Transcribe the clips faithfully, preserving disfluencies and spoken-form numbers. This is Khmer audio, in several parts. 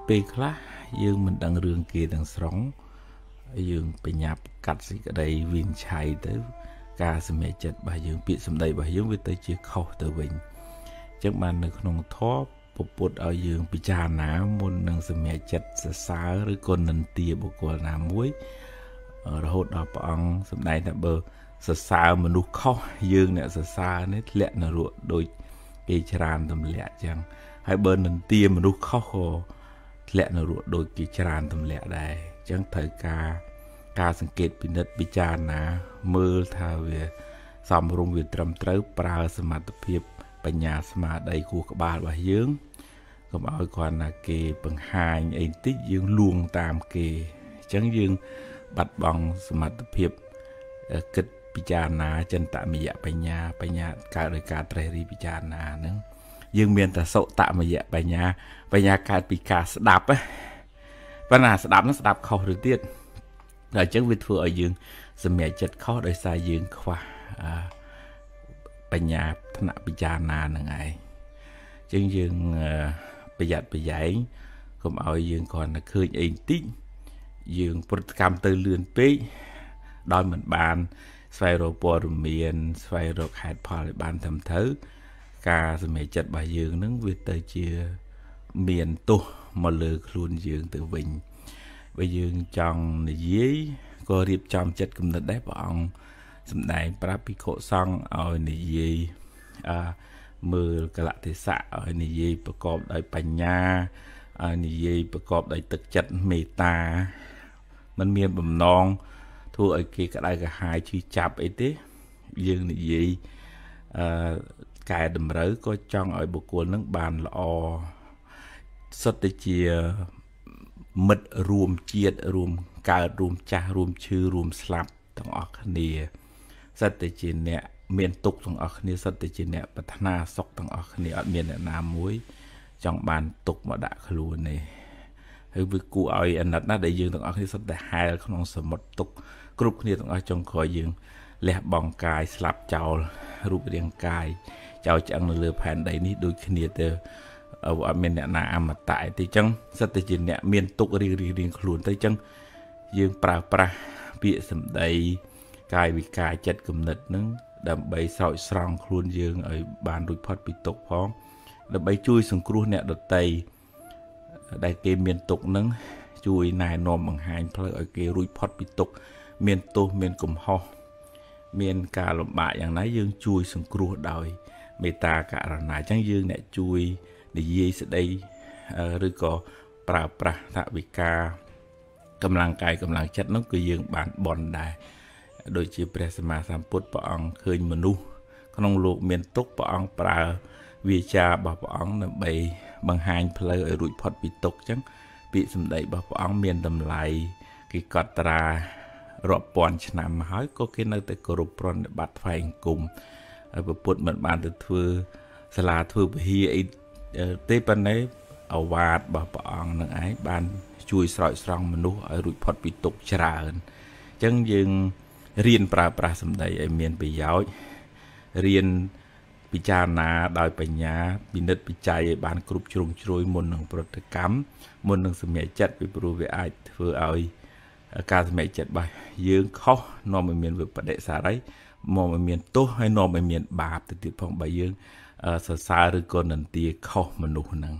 ពេលខ្លះយើងមិនដឹងរឿងគេទាំងស្រុងយើងបញ្ញាប់កាត់សេចក្តីវិនិច្ឆ័យទៅការសម្រេចចិត្តរបស់យើងពាក្យសម្ដីរបស់យើងវាទៅជាខុសទៅវិញអញ្ចឹងបាននៅក្នុងធម៌ពុទ្ធឲ្យយើងពិចារណាមុននឹងសម្រេចចិត្តសរសើរឬក៏និន្ទាបុគ្គលណាមួយរហូតដល់ព្រះអង្គសម្ដែងថាបើសរសើរមនុស្សខុសយើងអ្នកសរសើរនេះធ្លាក់នរកដូចគេច្រើនទម្លាក់អញ្ចឹងហើយបើនិន្ទាមនុស្សខុសក៏ធ្លាក់នរកដូចគេច្រើនទម្លាក់ដែរអញ្ចឹងត្រូវការការសង្កេតពិនិត្យពិចារណាមើលថាវាសមរម្យវាត្រឹមត្រូវប្រើសមត្ថភាពបញ្ញាស្មារតីគូក្បាលរបស់យើងកុំឲ្យគ្រាន់តែគេបង្ហាញអីបន្តិចយើងលួងតាមគេអញ្ចឹងយើងបាត់បង់សមត្ថភាពគិតពិចារណាចិន្តមយបញ្ញាបញ្ញាកើតដោយការត្រេះរិះពិចារណាហ្នឹងយើងមានតែសុតមយបញ្ញាបញ្ញាកើតពីការស្ដាប់ណាប៉ុន្តែស្ដាប់ហ្នឹងស្ដាប់ខុសទៅទៀតដល់អញ្ចឹងវាធ្វើឲ្យយើងសម្រេចចិត្តខុសដោយសារយើងខ្វះបញ្ញាថ្នាក់ពិចារណាហ្នឹងឯងអញ្ចឹងយើងប្រយ័ត្នប្រយែងកុំឲ្យយើងគ្រាន់តែឃើញអីបន្តិចយើងប្រតិកម្មទៅលឿនពេកដោយមិនបានស្វែងរកព័ត៌មានស្វែងរកហេតុផលឲ្យបានត្រឹមត្រូវការសម្រេចចិត្តរបស់យើងនឹងវាទៅជាមានទោសមកលើខ្លួនយើងទៅវិញបើយើងចង់និយាយក៏រៀបចំចិត្តគំនិតដែរព្រះអង្គសម្ដែងប្រាប់ភិក្ខុសង្ឃឲ្យនិយាយអឺមើលកលៈទេសៈឲ្យនិយាយប្រកបដោយបញ្ញាឲ្យនិយាយប្រកបដោយទឹកចិត្តមេត្តាมันមានបំណងធ្វើឲ្យគេក្តៅក្រហាយឈឺចាប់អីទេយើងនិយាយអឺកែតម្រូវក៏ចង់ឲ្យបុគ្គលនឹងបានល្អសុទ្ធតែជាមិត្តរួមជាតិរួមកើតរួមចាស់រួមឈឺរួមស្លាប់ទាំងអស់គ្នាសុទ្ធតែជាអ្នកមានទុក្ខទាំងអស់គ្នាសុទ្ធតែជាអ្នកប្រាថ្នាសុខទាំងអស់គ្នាអត់មានអ្នកណាមួយចង់បានទុក្ខមកដាក់ខ្លួនទេហើយវាគួរឲ្យអាណិតណាស់ដែលយើងទាំងអស់គ្នាសុទ្ធតែហែលក្នុងសមុទ្រទុក្ខគ្រប់គ្នាទាំងអស់ចុងក្រោយយើងលះបង់កាយស្លាប់ចោលរូបរាងកាយចោលឆ្អឹងនៅលើផែនដីនេះដូចគ្នាទៅអត់មានអ្នកណាអមតៈទេអញ្ចឹងសិតតែជាអ្នកមានទុក្ខរៀងរៀងខ្លួនទៅអញ្ចឹងយើងប្រើប្រាស់ពាក្យសម្ដីកាយវិការចិត្តគំនិតហ្នឹងដើម្បីស្រោចស្រង់ខ្លួនយើងឲ្យបានរួចផុតពីទុក្ខផងដើម្បីជួយសង្គ្រោះអ្នកដទៃដែលគេមានទុក្ខហ្នឹងជួយណែនាំបង្ហាញផ្លូវឲ្យគេរួចផុតពីទុក្ខមានទោសមានកំហុសមានការលំបាកយ៉ាងណាយើងជួយសង្គ្រោះដោយមេត្តាករុណាអញ្ចឹងយើងអ្នកជួយនិយាយស្ដីឬក៏ប្រើប្រាស់ថវិកាកម្លាំងកាយកម្លាំងចិត្តនោះគឺយើងបានបន់ដែរដូចជាព្រះសម្មាសម្ពុទ្ធព្រះអង្គឃើញមនុស្សក្នុងលោកមានទុក្ខព្រះអង្គប្រើវាចារបស់ព្រះអង្គដើម្បីបង្ហាញផ្លូវឲ្យរួចផុតពីទុក្ខអញ្ចឹងពាក្យសម្ដីរបស់ព្រះអង្គមានតម្លៃគេកត់ត្រារាប់ពាន់ឆ្នាំមកហើយក៏គេនៅតែគោរពប្រណិប័តថ្វាយអង្គមហើយពុទ្ធមិនបានទៅធ្វើសាលាធ្វើពហិអីទេប៉ុន្តែអវាទរបស់ព្រះអង្គនឹងឯងបានជួយស្រោចស្រង់មនុស្សឲ្យរួចផុតពីទុក្ខច្រើនអញ្ចឹងយើងរៀនប្រើប្រាស់សម្ដីឲ្យមានប្រយោជន៍រៀនពិចារណាដោយបញ្ញាពិនិត្យពិច័យឲ្យបានគ្រប់ជ្រុងជ្រោយមុននឹងប្រតិកម្មមុននឹងសម្រេចចិត្តពីព្រោះវាអាចធ្វើឲ្យការសម្រេចចិត្តរបស់យើងខុសនាំឲ្យមានវិបដិសារីមកឲ្យមានទោសហើយនាំឲ្យមានបាបទៅទៀតផងបើយើងសរសើរឬក៏និន្ទាខុសមនុស្សហ្នឹង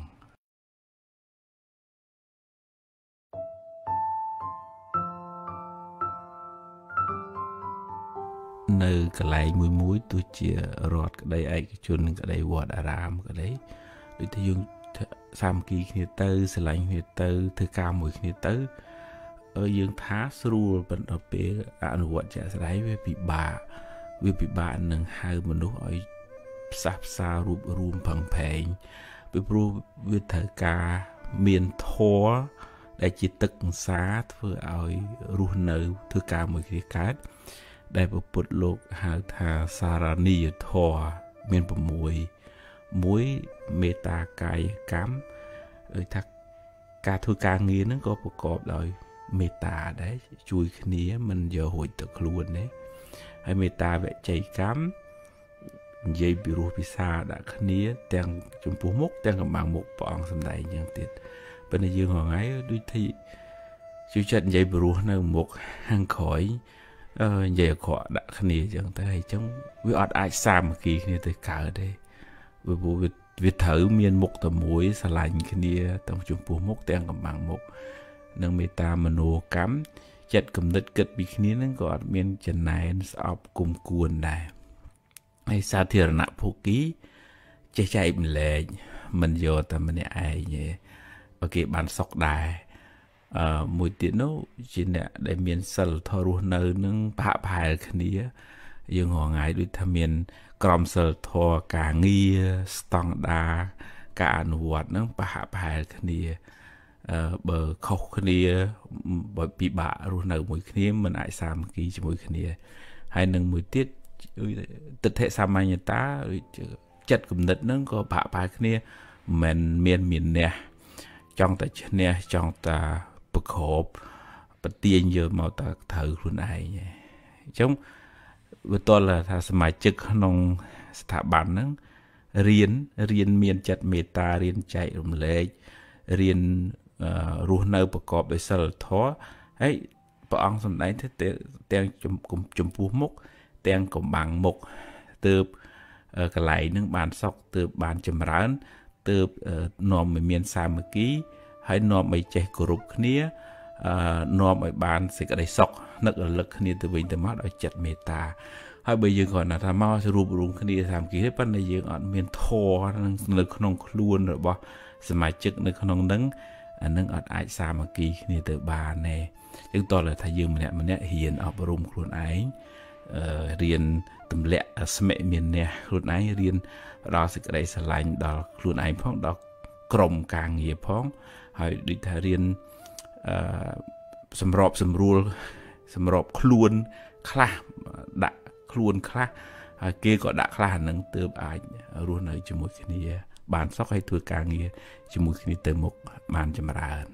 នៅកន្លែងមួយមួយទោះជារដ្ឋក្តីឯកជនក្តីវត្តអារាមក្តីដូចថាយើងសាមគ្គីគ្នាទៅស្រឡាញ់គ្នាទៅធ្វើការមួយគ្នាទៅយើងថាស្រួលប៉ុន្តែពេលអនុវត្តជាក់ស្ដែងវាពិបាកវាពិបាកនឹងហៅមនុស្សឲ្យផ្សះផ្សារួបរួមផឹងផែងពីព្រោះវាត្រូវការមានធម៌ដែលជាទឹកកង្សាធ្វើឲ្យរស់នៅធ្វើការមួយគ្នាកើតដែលពុទ្ធលោកហៅថាសារនីយធម៌មាន6មួយមេត្តាកាយកម្មដូចថាការធ្វើការងារហ្នឹងក៏ប្រកបដោយមេត្តាដែរជួយគ្នាមិនយករួចទៅខ្លួនទេហើយមេត្តាវិជ័យកម្មនិយាយពីរោះពិសាដាក់គ្នាទាំងចំពោះមុខទាំងកម្បាំងមុខព្រះអង្គសម្ដែងយ៉ាងទៀតប៉ុន្តែយើងថ្ងៃដូចទីជួយចិត្តនិយាយព្រោះនៅមុខខាងក្រោយអឺនិយាយអក្រក់ដាក់គ្នាអញ្ចឹងតែអញ្ចឹងវាអត់អាចសាមគ្គីគ្នាទៅកើតទេវាវាត្រូវមានមុខតែមួយស្រឡាញ់គ្នាទាំងចំពោះមុខទាំងកំបាំងមុខនិងមេត្តាមនោកម្មចិត្តគំនិតគិតពីគ្នាហ្នឹងក៏អត់មានចំណែនស្អប់គុំគួនដែរហើយសាធារណៈភូគីចេះចែកម្លែកមិនយកតែម្នាក់ឯងទេអូខេបានសុខដែរអឺមួយទៀតនោះជាអ្នកដែលមានសិលធម៌រស់នៅនឹងប្រហាក់ប្រហែលគ្នាយើងរងថ្ងៃដូចថាមានក្រមសិលធម៌ការងារស្តង់ដារការអនុវត្តហ្នឹងប្រហាក់ប្រហែលគ្នាអឺបើខុសគ្នាបើពិបាករស់នៅមួយគ្នាមិនអាចសាមគ្គីជាមួយគ្នាហើយនឹងមួយទៀតទិដ្ឋិសាមញ្ញតាចិត្តគំនិតហ្នឹងក៏ប្រហាក់ប្រហែលគ្នាមិនមានមានអ្នកចង់តែឈ្នះចង់តែប្រកបប្រទៀងយកមកតែត្រូវខ្លួនឯងអញ្ចឹងវាតលថាសមាជិកក្នុងស្ថាប័នហ្នឹងរៀនរៀនមានចិត្តមេត្តារៀនចែករំលែករៀនរស់នៅប្រកបដោយសិលធម៌ហើយព្រះអង្គសម្ដែងទៅទាំងចំពោះមុខទាំងកំបាំងមុខទើបកន្លែងហ្នឹងបានសុខទើបបានចម្រើនទើបនាំឲ្យមានសាមគ្គីហើយនាំឲ្យចេះគោរពគ្នាអឺនាំឲ្យបានសេចក្តីសុខនឹករលឹកគ្នាទៅវិញទៅមកដោយចិត្តមេត្តាហើយបើយើងគ្រាន់តែថាមករួបរวมគ្នាសាមគ្គីទេប៉ុន្តែយើងអត់មានធម៌នៅក្នុងខ្លួនរបស់សមាជិកនៅក្នុងហ្នឹងអានឹងអត់អាចសាមគ្គីគ្នាទៅបានទេចឹងតោះថាយើងម្នាក់ម្នាក់រៀនអប់រំខ្លួនឯងអឺរៀនទម្លាក់ស្មេមានអ្នកខ្លួនឯងរៀនផ្ដល់សេចក្តីស្រឡាញ់ដល់ខ្លួនឯងផងដល់ក្រុមការងារផងហើយដូចថារៀនអឺសម្របសម្រួលសម្របខ្លួនខ្លះដាក់ខ្លួនខ្លះហើយគេក៏ដាក់ខ្លះហ្នឹងទើបអាចរស់នៅជាមួយគ្នាបានសុខហើយធ្វើការងារជាមួយគ្នាទៅមុខបានចម្រើន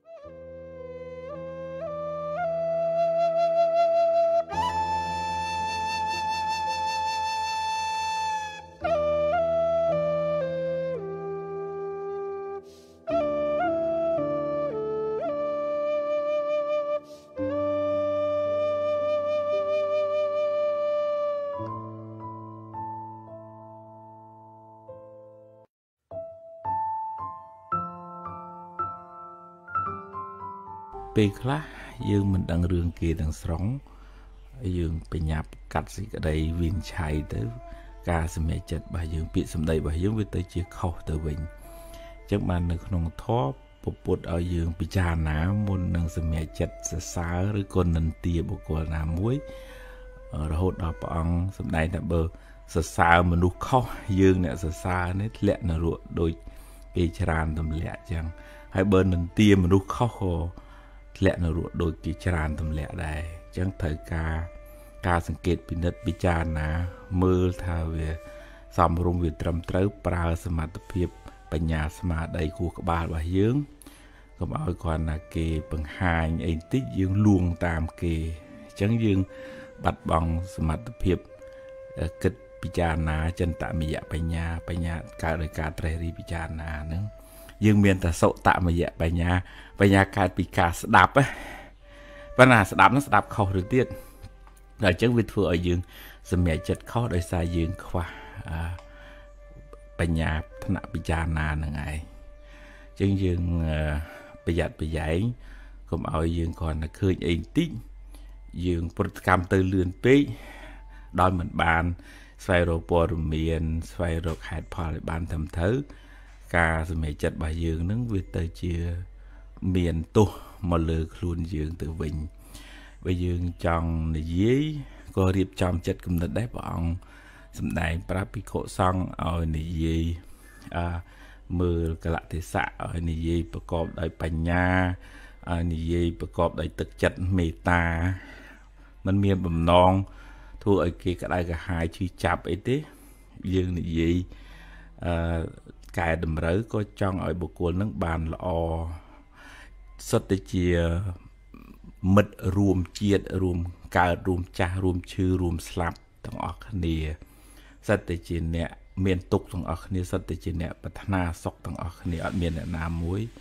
ពេលខ្លះយើងមិនដឹងរឿងគេទាំងស្រុងយើងបញ្ញាប់កាត់សេចក្តីវិនិច្ឆ័យទៅការសម្រេចចិត្តរបស់យើងពាក្យសម្ដីរបស់យើងវាទៅជាខុសទៅវិញអញ្ចឹងបាននៅក្នុងធម៌ពុទ្ធឲ្យយើងពិចារណាមុននឹងសម្រេចចិត្តសរសើរឬក៏និន្ទាបុគ្គលណាមួយរហូតដល់ព្រះអង្គសម្ដែងថាបើសរសើរមនុស្សខុសយើងអ្នកសរសើរនេះធ្លាក់នរកដូចគេច្រើនទម្លាក់អញ្ចឹងហើយបើនិន្ទាមនុស្សខុសក៏ធ្លាក់នៅរស់ដូចជាច្រើនទម្លាក់ដែរអញ្ចឹងត្រូវការការសង្កេតពិនិត្យពិចារណាមើលថាវាសមរម្យវាត្រឹមត្រូវប្រើសមត្ថភាពបញ្ញាស្មារតីគូក្បាលរបស់យើងកុំឲ្យគ្រាន់តែគេបង្ហាញអីតិចយើងលួងតាមគេអញ្ចឹងយើងបាត់បង់សមត្ថភាពគិតពិចារណាចិន្តមយបញ្ញាបញ្ញាកើតដោយការត្រេះរិះពិចារណាហ្នឹងយើងមានតែសុតមយៈបញ្ញាបញ្ញាកើតពីការស្ដាប់ណាប៉ុន្តែស្ដាប់នោះស្ដាប់ខុសទៅទៀតដល់អញ្ចឹងវាធ្វើឲ្យយើងសម្រេចចិត្តខុសដោយសារយើងខ្វះបញ្ញាថ្នាក់ពិចារណាហ្នឹងឯងអញ្ចឹងយើងប្រយ័ត្នប្រយែងកុំឲ្យយើងគ្រាន់តែឃើញអីបន្តិចយើងប្រតិកម្មទៅលឿនពេកដោយមិនបានស្វែងរកព័ត៌មានស្វែងរកហេតុផលឲ្យបានត្រឹមត្រូវការសម្រេចចិត្តរបស់យើងនឹងវាទៅជាមានទោសមកលើខ្លួនយើងទៅវិញបើយើងចង់និយាយក៏រៀបចំចិត្តគំនិតដែរព្រះអង្គសម្ដែងប្រាប់ភិក្ខុសង្ឃឲ្យនិយាយអឺមើលកលៈទេសៈឲ្យនិយាយប្រកបដោយបញ្ញាឲ្យនិយាយប្រកបដោយទឹកចិត្តមេត្តាมันមានបំណងធ្វើឲ្យគេក្តៅក្រហាយឈឺចាប់អីទេយើងនិយាយអឺកែតម្រូវក៏ចង់ឲ្យបុគ្គលនឹងបានល្អសុទ្ធតែជាមិត្តរួមជាតិរួមកើតរួមចាស់រួមឈឺរួមស្លាប់ទាំងអស់គ្នាសុទ្ធតែជាអ្នកមានទុក្ខទាំងអស់គ្នាសុទ្ធតែជាអ្នកប្រាថ្នាសុខទាំងអស់គ្នាអត់មានអ្នកណាមួយ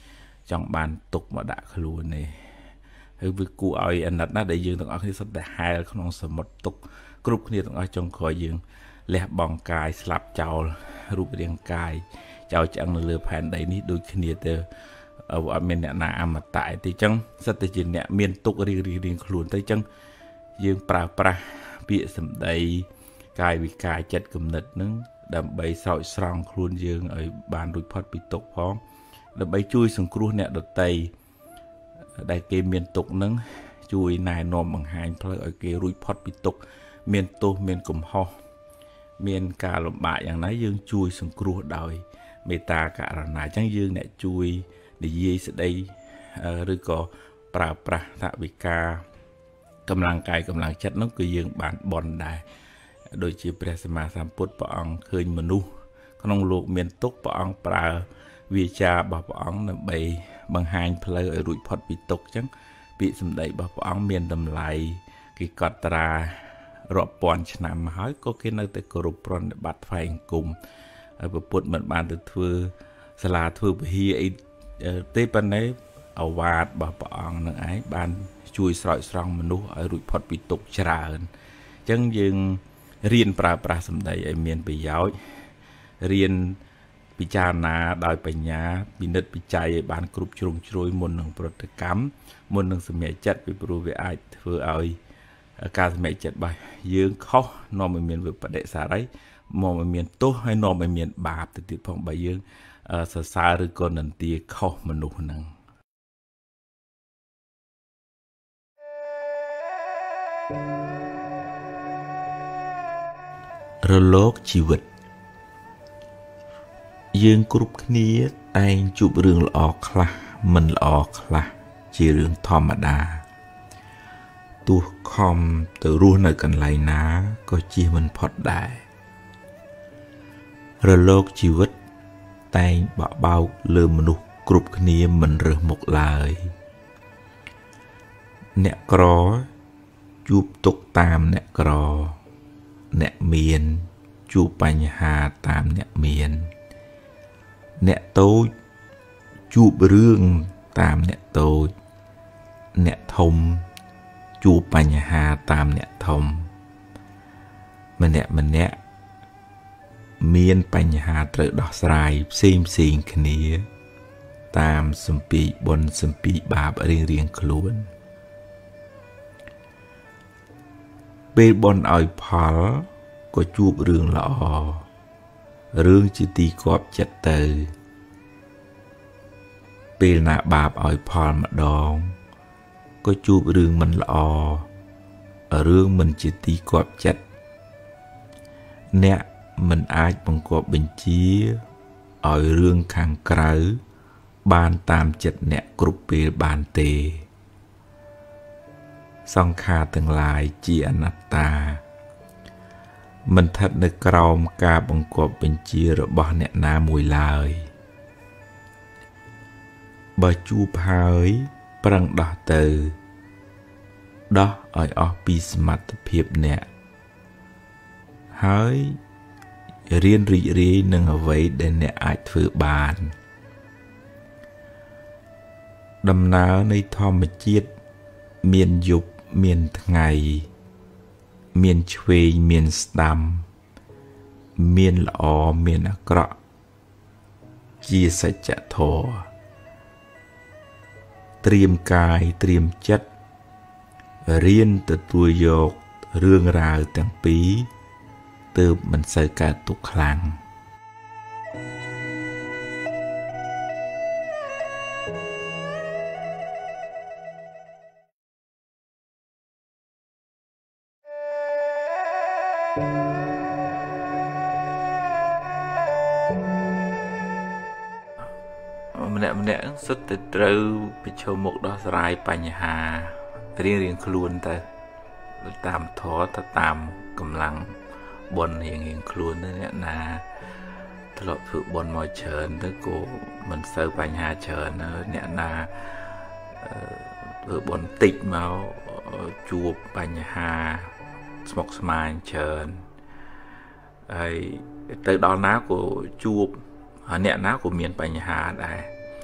trong bàn tục mà đã luôn này hơi với cụ ơi anh đặt nó để dương tụi ở khi sắp để hai không sớm một tục group kia tụi ở trong khỏi dương lẹ bong cài slap chào rụp riêng cài chào chẳng lừa phản đấy ní đôi khi từ ở miền nè nà mà tại thì chân rất là chuyện nè miền tục riêng riêng riêng luôn tới chân dương pra pra bị sầm đầy cài bị cài chặt cầm nứt nứng đầm bay sỏi sòng luôn dương ở bàn đôi phật bị tục phong đầm bay chui sừng cua nè đợt tây đại kê miền tục nứng chui nài nôm bằng hai thôi ở kê đôi phật bị tục miền tô miền cùm ho miền cà lụm bạiอย่างนั้นdương chui sừng cua đòi mê ta cả là nãy chẳng dương nè chui để dây sẽ đây rồi có pra pra tạ bị ca cầm lăng cài cầm lăng chất nó cứ dương bản bòn đài đôi chỉ presma samput bọn khơi menu không luộc miền túc bọn pra vi cha bảo bọn là bày bằng hai plei ở rụi phật bị tục chẳng bị xâm đẩy bảo bọn miền đầm lại cái cọt ra rọp bọn nằm hỏi có cái nơi tại cổ rụp rôn để bắt phải cùng ở bộ phận mình bàn từ thưa là thưa hi ấy tế bên đấy ở vạt bảo bọn nữa ấy ban chui sỏi sòng mình nuôi ở rụi phật bị tục trà chân dương riêng pra pra sầm đầy ở miền bị giáo riêng bị cha nà đòi bệnh nhà bị nứt bị chạy ban cướp trùng trôi môn nông bột cắm môn nông sầm nhẹ chặt bị bù về ai vừa ơi ca sầm nhẹ chặt bài dương khó nôm ở miền vực bát đệ xả đấy mong ở miền tốt hay nôm ở miền bạp từ từ phong bài dương sờ xa rồi còn nằm tia khó mà nụ năng rơ lốc chi vật dương cướp khía tay chụp rừng lọ khla mình lọ khla chỉ rừng thom mà đà tu khom từ ruộng nơi cần lại ná có chi mình phật đại rơ lốc chi vật tay bảo bao lơ mनु cướp khía mình rơ một lời nẹt cỏ chụp tục tam nẹt cỏ nẹt miền chụp bành hà tam nẹt miền nẹt tối chụp rương tam nẹt tối nẹt thông chụp bành hà tam nẹt thông mình nẹt mình nẹt miền bành hà tự đỏ sài xem xem khía tam sum pi bồn sum pi bạp riêng riêng luôn bên bọn ỏi phá có chụp rương lọ rương chỉ tì cọp chặt từ bên nạ bạp ỏi phá mà đón có chụp rương mình lọ ở rương mình chỉ tì cọp chặt nè mình ai bằng cọp bình chia ỏi rương khang krau ban tam chặt nè cục bê ban tề song kha từng lại chỉ anatta mình thật được còng cả bằng cọp bên chia rồi bỏ nẹt na mùi lời bà chu hơi prang đỏ từ đó ở office mặt phiệp nẹt hơi riêng rì rì nâng ở vậy để nẹt ai thử bàn đầm nào nơi thom mà chiết miền dục miền ngày miền chuối miền stam miền lọ miền cọ chia sẻ chặt thổ triềm cài triềm chất riêng từ tuổi dọc rương rào tiếng pí từ mình xây cả tục khlang nè nè xuất từ từ bị cho một đó dài bành hà riêng riêng luôn ta tam thọ ta tam cầm lăng bồn hiện hiện luôn đó nè na lọt phụ bồn mỏi chờn tới cổ mình sơ bành hà chờn nè na phụ bồn tịch máu chuột bành hà smok smile chờn ấy tới đó ná của chuột nè ná của miền bành hà đây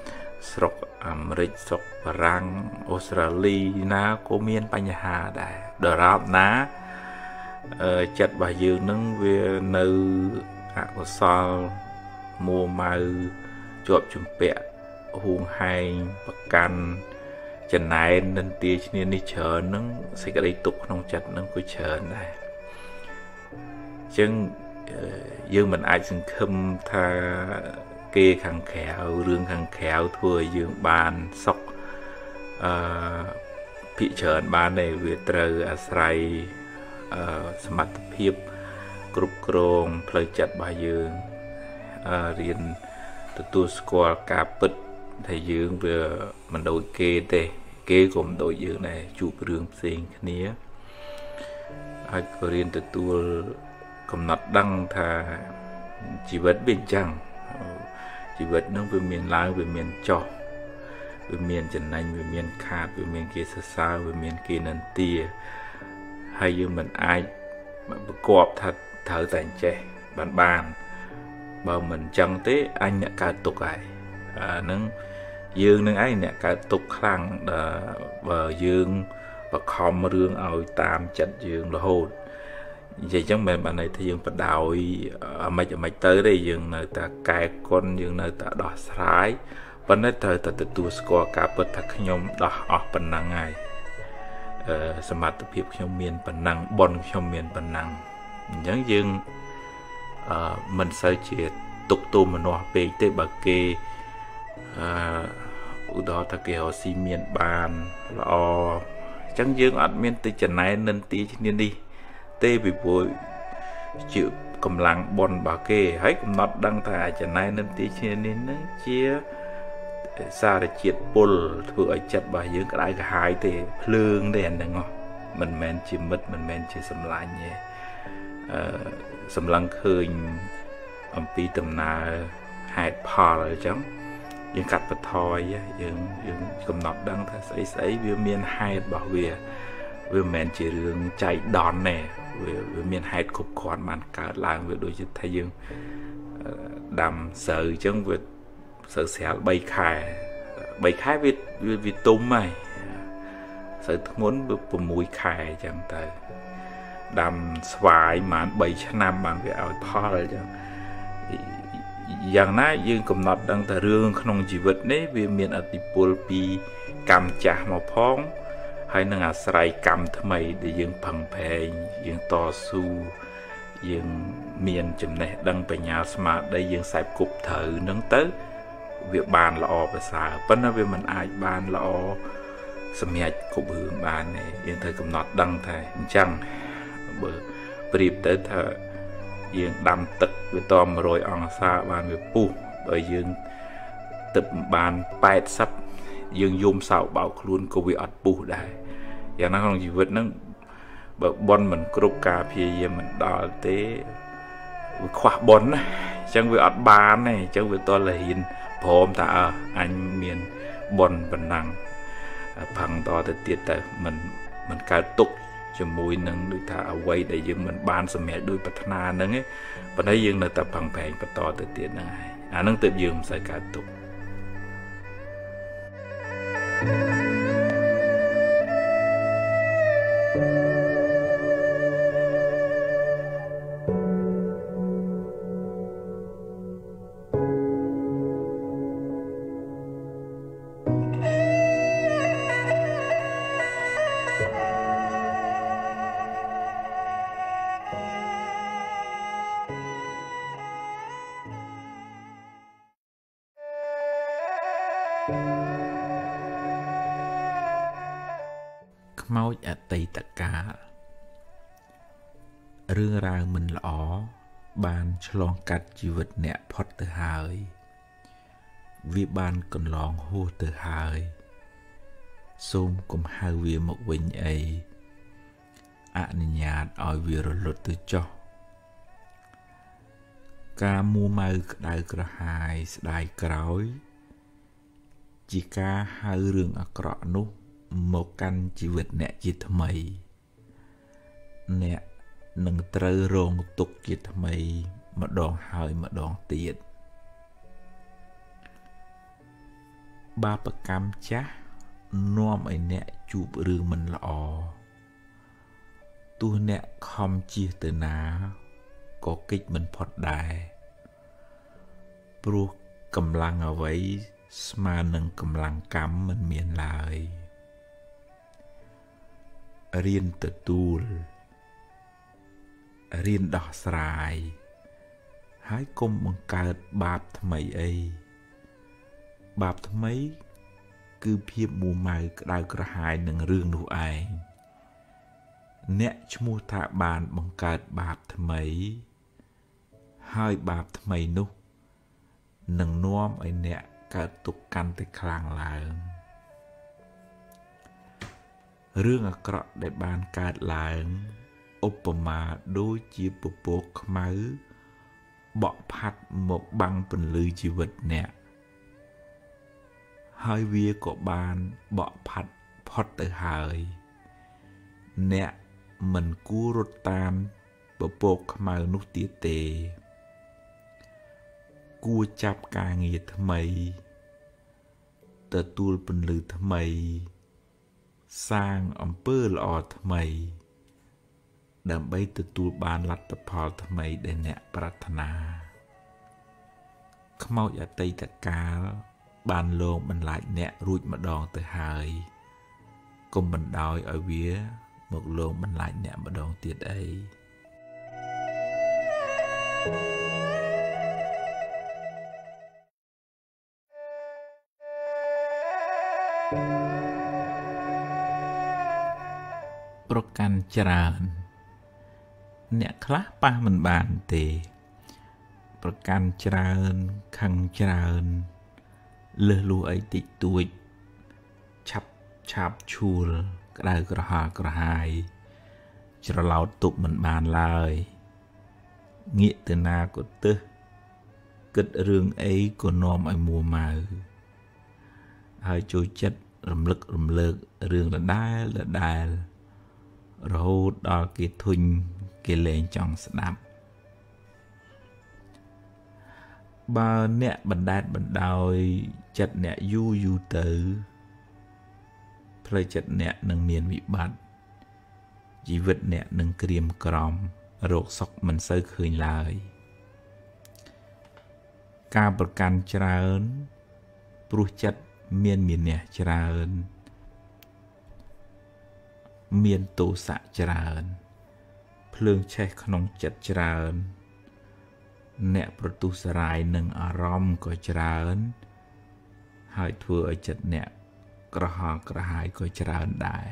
ស្រុកអាមេរិកស្រុកបារាំងអូស្ត្រាលីណាក៏មានបញ្ហាដែរដរាបណាចិត្តរបស់យើងនឹងវានៅអកុសលមួម៉ៅជាប់ជំពាក់ហួងហែងប្រកាន់ចំណែននិន្ទាឈ្នានេះច្រើននឹងសេចក្តីទុកក្នុងចិត្តនឹងក៏ច្រើនដែរអញ្ចឹងយើងមិនអាចសង្ឃឹមថាគេខាងក្រៅរឿងខាងក្រៅធ្វើឲ្យយើងបានសុខអឺភិកច្រើនបានទេវាត្រូវអាស្រ័យអឺសមត្ថភាពគ្រប់គ្រងផ្លូវចិត្តរបស់យើងអឺរៀនទទួលស្គាល់ការពិតថាយើងវាមិនដូចគេទេគេក៏មិនដូចយើងដែរជួបរឿងផ្សេងគ្នាហើយក៏រៀនទទួលកំណត់ដឹងថាជីវិតវាអញ្ចឹងជីវិតនឹងវាមានឡើងវាមានចុះវាមានចំណេញវាមានខាតវាមានគេសរសើរវាមានគេនិន្ទាហើយយើងមិនអាចប្រកបថាត្រូវតែចេះបានបានបើមិនអញ្ចឹងទេអញអ្នកកើតទុកហើយអាហ្នឹងយើងនឹងឯងអ្នកកើតទុកខ្លាំងបើយើងបខំរឿងឲ្យតាមចិត្តយើងរហូតនិយាយចឹងមិនបានន័យថាយើងបដោយអាម៉េចអាម៉េចទៅទេយើងនៅតែកែគុណយើងនៅតែដោះស្រាយប៉ុន្តែត្រូវតែទទួលស្គាល់ការពិតថាខ្ញុំដោះអស់ប៉ុណ្ណឹងហើយអឺសមត្ថភាពខ្ញុំមានប៉ុណ្ណឹងបុណ្យខ្ញុំមានប៉ុណ្ណឹងអញ្ចឹងយើងអឺមិនសូវជាទុកទោមនោះពេកទេបើគេអឺឧទាហរណ៍ថាគេរកស៊ីមានបានល្អអញ្ចឹងយើងអត់មានទៅចំណែននិន្ទាឈ្នានេះទេពីព្រោះជាកម្លាំងបុណ្យរបស់គេហើយកំណត់ដឹងថាចំណែននិន្ទាឈ្នានេះនឹងជាសារជាតិពុលធ្វើឲ្យចិត្តរបស់យើងក្តៅក្រហាយទេភ្លើងទេអាហ្នឹងមិនមែនជាមិត្តមិនមែនជាសម្លាញ់ទេអឺសម្លឹងឃើញអំពីដំណើរហេតុផលអញ្ចឹងយើងកាត់បន្ថយយើងយើងកំណត់ដឹងថាស្អីស្អីវាមានហេតុរបស់វាវាមិនមែនជារឿងចៃដន្យទេវាវាមានហេតុគ្រប់គ្រាន់បានកើតឡើងវាដូចជាថាយើងដាំស្រូវអញ្ចឹងវាស្រូវស្រាលបីខែបីខែវាវាទុំហើយស្រូវធ្ងន់វា៦ខែអញ្ចឹងទៅដាំស្វាយប្រហែលបីឆ្នាំបានវាឲ្យផលអញ្ចឹងយ៉ាងណាយើងកំណត់ដឹងថារឿងក្នុងជីវិតនេះវាមានឥទ្ធិពលពីកម្មចាស់មកផងហើយនឹងអាស្រ័យកម្មថ្មីដែលយើងផឹងផែងយើងតស៊ូយើងមានចំណេះដឹងបញ្ញាស្មារតីយើងខ្សែគប់ត្រូវនឹងទៅវាបានល្អប្រសើរប៉ុន្តែវាមិនអាចបានល្អសម្រាប់គ្រប់រឿងបានទេយើងត្រូវកំណត់ដឹងថាអញ្ចឹងបើប្រៀបទៅថាយើងដាំទឹកវាតមួយរយអង្សាបានវាពុះបើយើងទឹកបានប៉ែតសិបយើងយំសោកបោកខ្លួនក៏វាអត់ពុះដែរយ៉ាងណាក្នុងជីវិតហ្នឹងបើប៉ុនមិនគ្រប់ការព្យាយាមមិនដល់ទេវាខ្វះប៉ុនណាអញ្ចឹងវាអត់បានទេអញ្ចឹងវាតលរៀនព្រមថាអើអញមានប៉ុនប៉ុណ្ណឹងផឹងតទៅទៀតទៅមិនមិនកើតទុកជាមួយនឹងដូចថាអ្វីដែលយើងមិនបានសម្រេចដោយប្រាថ្នាហ្នឹងឯងប៉ុន្តែយើងនៅតែផឹងប្រែងបន្តទៅទៀតហ្នឹងហើយអាហ្នឹងទើបយើងមិនសូវកើតទុកខ្មោចអតីតកាលរឿងរ៉ាវមិនល្អបានឆ្លងកាត់ជីវិតអ្នកផុតទៅហើយវាបានកន្លងហួសទៅហើយសូមកុំហៅវាមកវិញអីអនុញ្ញាតឲ្យវារលត់ទៅចុះការមួម៉ៅក្តៅក្រហាយស្ដាយក្រោយជាការហៅរឿងអាក្រក់នោះមកកាន់ជីវិតអ្នកជាថ្មីអ្នកនឹងត្រូវរងទុក្ខជាថ្មីម្ដងហើយម្ដងទៀតបាបកម្មចាស់នាំឲ្យអ្នកជួបរឿងមិនល្អទោះអ្នកខំជៀសទៅណាក៏គេចមិនផុតដែរព្រោះកម្លាំងអ្វីស្មើនឹងកម្លាំងកម្មមិនមានឡើយរៀនទទួលរៀនដោះស្រាយហើយកុំបង្កើតបាបថ្មីអីបាបថ្មីគឺភាពមួម៉ៅក្តៅក្រហាយនឹងរឿងនោះឯងអ្នកឈ្មោះថាបានបង្កើតបាបថ្មីហើយបាបថ្មីនោះនឹងនាំឲ្យអ្នកកើតទុក្ខកាន់តែខ្លាំងឡើងរឿងអាក្រក់ដែលបានកើតឡើងឧបមាដូចជាពពកខ្មៅបក់ផាត់មកបាំងពន្លឺជីវិតអ្នកហើយវាក៏បានបក់ផាត់ផុតទៅហើយអ្នកមិនគួររត់តាមពពកខ្មៅនោះទៀតទេគួរចាប់ការងារថ្មីទទួលពន្លឺថ្មីសាងអំពើល្អថ្មីដើម្បីទទួលបានលទ្ធផលថ្មីដែលអ្នកប្រាថ្នាខ្មោចអតីតកាលបានលងបន្លាចអ្នករួចម្ដងទៅហើយកុំបណ្ដោយឲ្យវាមកលងបន្លាចអ្នកម្ដងទៀតអីប្រកាន់ច្រើនអ្នកខ្លះប៉ះមិនបានទេប្រកាន់ច្រើនខឹងច្រើនលឺលួអីតិចតួចឆាប់ឆាប់ឈួលក្តៅក្រហាក្រហាយច្រឡោតទប់មិនបានឡើយងាកទៅណាក៏ទឹះគិតរឿងអីក៏នាំឲ្យមួម៉ៅហើយចូលចិត្តរំលឹករំលើករឿងដដែលដដែលរហូតដល់គេធុញគេលែងចង់ស្ដាប់បើអ្នកបណ្ដែតបណ្ដោយចិត្តអ្នកយូរយូរទៅផ្លូវចិត្តអ្នកនឹងមានវិបត្តិជីវិតអ្នកនឹងក្រៀមក្រំរោគសុខមិនសូវឃើញឡើយការប្រកាន់ច្រើនព្រោះចិត្តមានមានះច្រើនមានទោសៈច្រើនភ្លើងឆេះក្នុងចិត្តច្រើនអ្នកប្រទុសរាយនឹងអារម្មណ៍ក៏ច្រើនហើយធ្វើឲ្យចិត្តអ្នកក្រហល់ក្រហាយក៏ច្រើនដែរ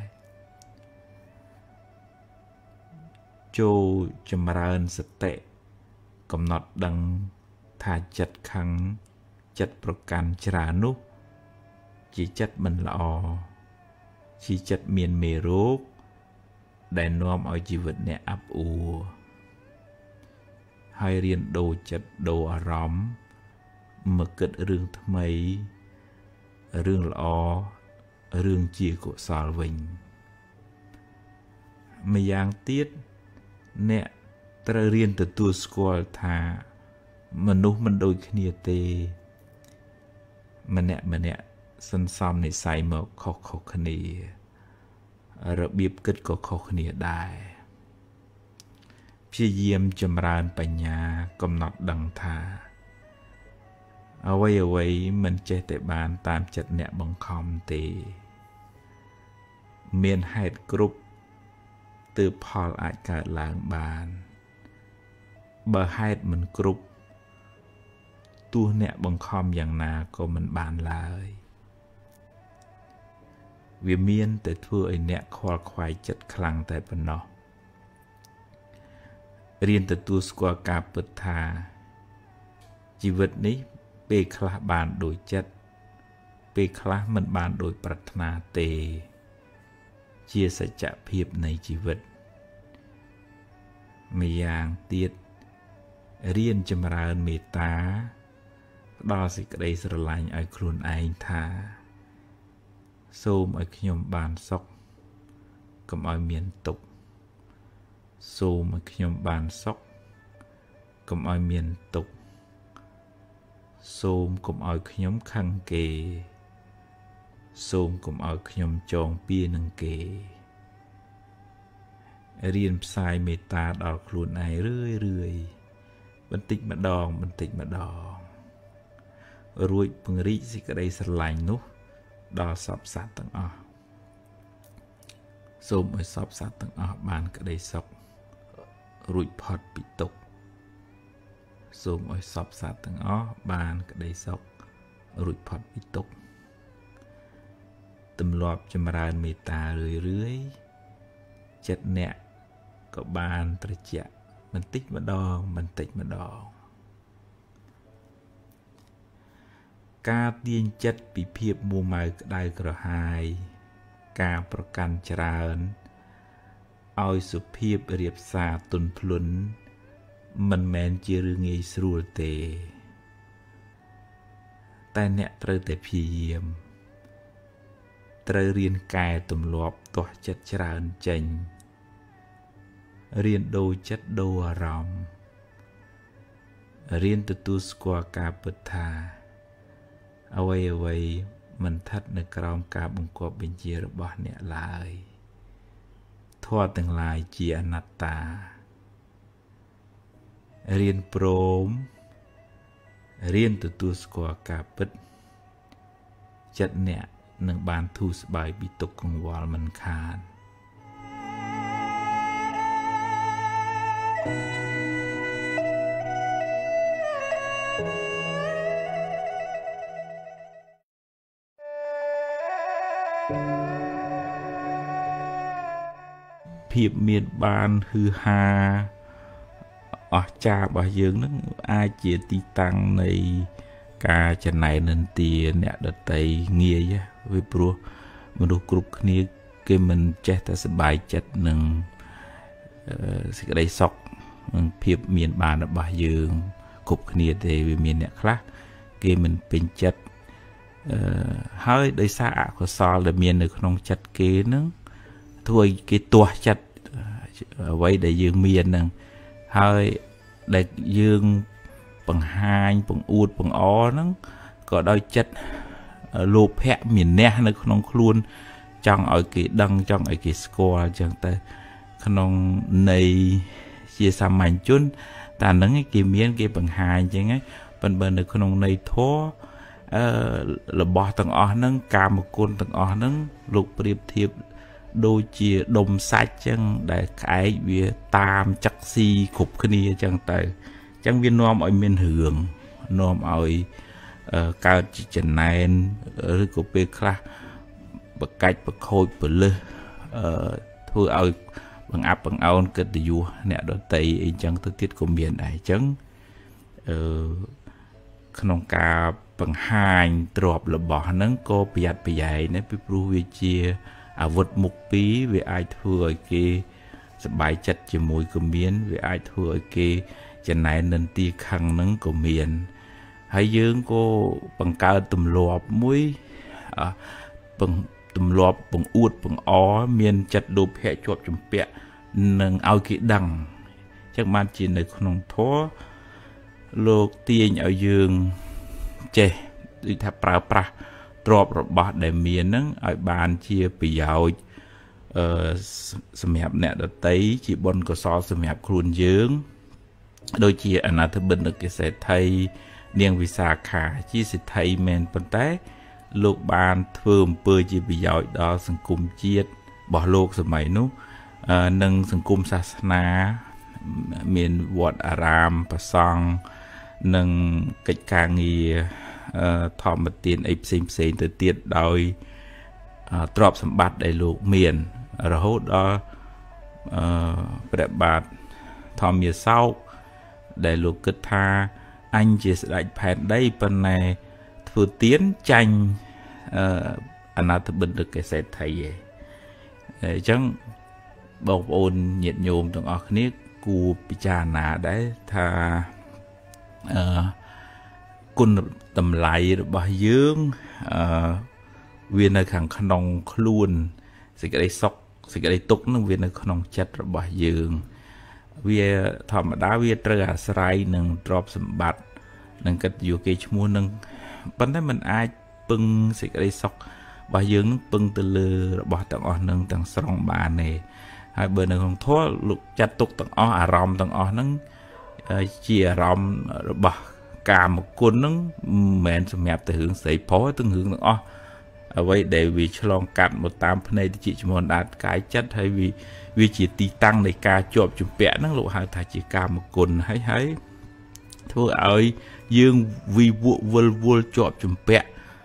ចូលចម្រើនសតិកំណត់ដឹងថាចិត្តខឹងចិត្តប្រកាន់ច្រើននោះជាចិត្តមិនល្អជាចិត្តមានមេរោគដែលនាំឲ្យជីវិតអ្នកអាប់អួរហើយរៀនដូរចិត្តដូរអារម្មណ៍មកគិតរឿងថ្មីរឿងល្អរឿងជាកុសលវិញម្យ៉ាងទៀតអ្នកត្រូវរៀនទទួលស្គាល់ថាមនុស្សមិនដូចគ្នាទេម្នាក់ម្នាក់សន្សំនិស្ស័យមកខុសខុសគ្នារបៀបគិតក៏ខុសគ្នាដែរព្យាយាមចម្រើនបញ្ញាកំណត់ដឹងថាអ្វីអ្វីមិនចេះតែបានតាមចិត្តអ្នកបង្ខំទេមានហេតុគ្រប់ទើបផលអាចកើតឡើងបានបើហេតុមិនគ្រប់ទោះអ្នកបង្ខំយ៉ាងណាក៏មិនបានឡើយវាមានតែធ្វើឲ្យអ្នកខ្វល់ខ្វាយចិត្តខ្លាំងតែប៉ុណ្ណោះរៀនទទួលស្គាល់ការពិតថាជីវិតនេះពេលខ្លះបានដូចចិត្តពេលខ្លះមិនបានដូចប្រាថ្នាទេជាសច្ចភាពនៃជីវិតម្យ៉ាងទៀតរៀនចម្រើនមេត្តាផ្ដល់សេចក្តីស្រឡាញ់ឲ្យខ្លួនឯងថាសូមឲ្យខ្ញុំបានសុខកុំឲ្យមានទុក្ខសូមឲ្យខ្ញុំបានសុខកុំឲ្យមានទុក្ខសូមកុំឲ្យខ្ញុំខឹងគេសូមកុំឲ្យខ្ញុំចងពៀនឹងគេរៀនផ្សាយមេត្តាដល់ខ្លួនឯងរឿយរឿយបន្តិចម្ដងបន្តិចម្ដងរួចពង្រីកសេចក្តីស្រឡាញ់នោះដល់សពសត្វទាំងអស់សូមឲ្យសពសត្វទាំងអស់បានក្តីសុខរួចផុតពីទុក្ខសូមឲ្យសពសត្វទាំងអស់បានក្តីសុខរួចផុតពីទុក្ខទម្លាប់ចម្រើនមេត្តារឿយរឿយចិត្តអ្នកក៏បានត្រជាក់បន្តិចម្ដងបន្តិចម្ដងការទាញចិត្តពីភាពមួម៉ៅក្តៅក្រហាយការប្រកាន់ច្រើនឲ្យសុភាពរៀបសារទុនភ្លុនមិនមែនជារឿងងាយស្រួលទេតែអ្នកត្រូវតែព្យាយាមត្រូវរៀនកែទម្លាប់ទាស់ចិត្តច្រើនចេញរៀនដូរចិត្តដូរអារម្មណ៍រៀនទទួលស្គាល់ការពិតថាអ្វីអ្វីមិនស្ថិតនៅក្រោមការបង្គាប់បញ្ជារបស់អ្នកឡើយធម៌ទាំងឡាយជាអនត្តារៀនព្រមរៀនទទួលស្គាល់ការពិតចិត្តអ្នកនឹងបានធូរស្បើយពីទុក្ខកង្វល់មិនខានភាពមានបានហឺហាអស្ចារ្យរបស់យើងនឹងអាចជាទីតាំងនៃការចំណែននិន្ទាអ្នកដតីងាយវាព្រោះមនុស្សគ្រប់គ្នាគេមិនចេះតែសប្បាយចិត្តនឹងសេចក្តីសុខនិងភាពមានបានរបស់យើងគ្រប់គ្នាទេវាមានអ្នកខ្លះគេមិនពេញចិត្តអឺហើយដោយសារអកុសលដែលមាននៅក្នុងចិត្តគេនឹងធ្វើឲ្យគេទាស់ចិត្តអ្វីដែលយើងមាននឹងហើយដែលយើងបង្ហាញបង្អួតបង្អហ្នឹងក៏ដោយចិត្តលោភៈមានះនៅក្នុងខ្លួនចង់ឲ្យគេដឹងចង់ឲ្យគេស្គាល់អញ្ចឹងទៅក្នុងន័យជាសាមញ្ញជនតែហ្នឹងគេមានគេបង្ហាញអញ្ចឹងហើយប៉ុន្តែនៅក្នុងន័យធម៌អឺរបស់ទាំងអស់ហ្នឹងកាមគុណទាំងអស់ហ្នឹងលោកប្រៀបធៀបដូចជាដុំសាច់ចឹងដែលក្អែកវាតាមចឹកស៊ីគ្រប់គ្នាចឹងទៅចឹងវានាំឲ្យមានរឿងនាំឲ្យកើតជាចំណែនឬក៏ពេលខ្លះបកាច់បខូចពលឹះអឺធ្វើឲ្យបង្អាប់បង្អោនកិត្តិយសអ្នកដតីអីចឹងទៅទៀតក៏មានដែរចឹងអឺក្នុងការបង្ហាញទ្រព្យរបស់ហ្នឹងក៏ប្រយ័ត្នប្រយែងដែរពីព្រោះវាជាអាវុធមុខពីរវាអាចធ្វើឲ្យគេសប្បាយចិត្តជាមួយក៏មានវាអាចធ្វើឲ្យគេចំណែននិន្ទាខឹងហ្នឹងក៏មានហើយយើងក៏បង្កើតទម្លាប់មួយបង្ទម្លាប់បង្អួតបង្អមានចិត្តលោភៈជាប់ជំពាក់នឹងឲ្យគេដឹងអញ្ចឹងបានជានៅក្នុងធម៌លោកទាញឲ្យយើងចេះដូចថាប្រើប្រាស់ទ្រព្យរបស់ដែលមានហ្នឹងឲ្យបានជាប្រយោជន៍អឺសម្រាប់អ្នកដតីជាបុណ្យកុសលសម្រាប់ខ្លួនយើងដូចជាអនាថបិណ្ឌកសេដ្ឋីនាងវិសាខាជាសេដ្ឋីមែនប៉ុន្តែលោកបានធ្វើអំពើជាប្រយោជន៍ដល់សង្គមជាតិរបស់លោកសម័យនោះនិងសង្គមសាសនាមានវត្តអារាមប្រសង់និងកិច្ចការងារធម្មទានអីផ្សេងផ្សេងទៅទៀតដោយទ្រព្យសម្បត្តិដែលលោកមានរហូតដល់ព្រះបាទធម្មយាសោកដែលលោកគិតថាអញជាស្ដេចផែនដីប៉ុន្តែធ្វើទានចាញ់អនាថបិណ្ឌកសេដ្ឋីឯងអញ្ចឹងបងប្អូនញាតិញោមទាំងអស់គ្នាគួរពិចារណាដែរថាអឺគុណតម្លៃរបស់យើងអឺវានៅខាងក្នុងខ្លួនសេចក្តីសុខសេចក្តីទុក្ខនឹងវានៅក្នុងចិត្តរបស់យើងវាធម្មតាវាត្រូវអាស្រ័យនឹងទ្រព្យសម្បត្តិនឹងកិត្តិយសគេឈ្មោះនឹងប៉ុន្តែมันអាចពឹងសេចក្តីសុខ bà dương bưng từ lừa bỏ tầng ở nâng tầng sòng bà này hai bên nâng không thua lục chặt tục tầng ở à ròm tầng ở nâng chia ròm bỏ cả một cuốn nâng mẹn sầm mẹp từ hướng xây phó từng hướng tầng ở ở vậy để vì cho lòng cắt một tam phần này thì chị chỉ muốn đạt cái chất hay vì vì chỉ tí tăng để ca chộp chụp vẽ nâng lộ hai thà chỉ ca một cuốn hay hay thua ơi dương vì vụ vul vul chộp chụp vẽ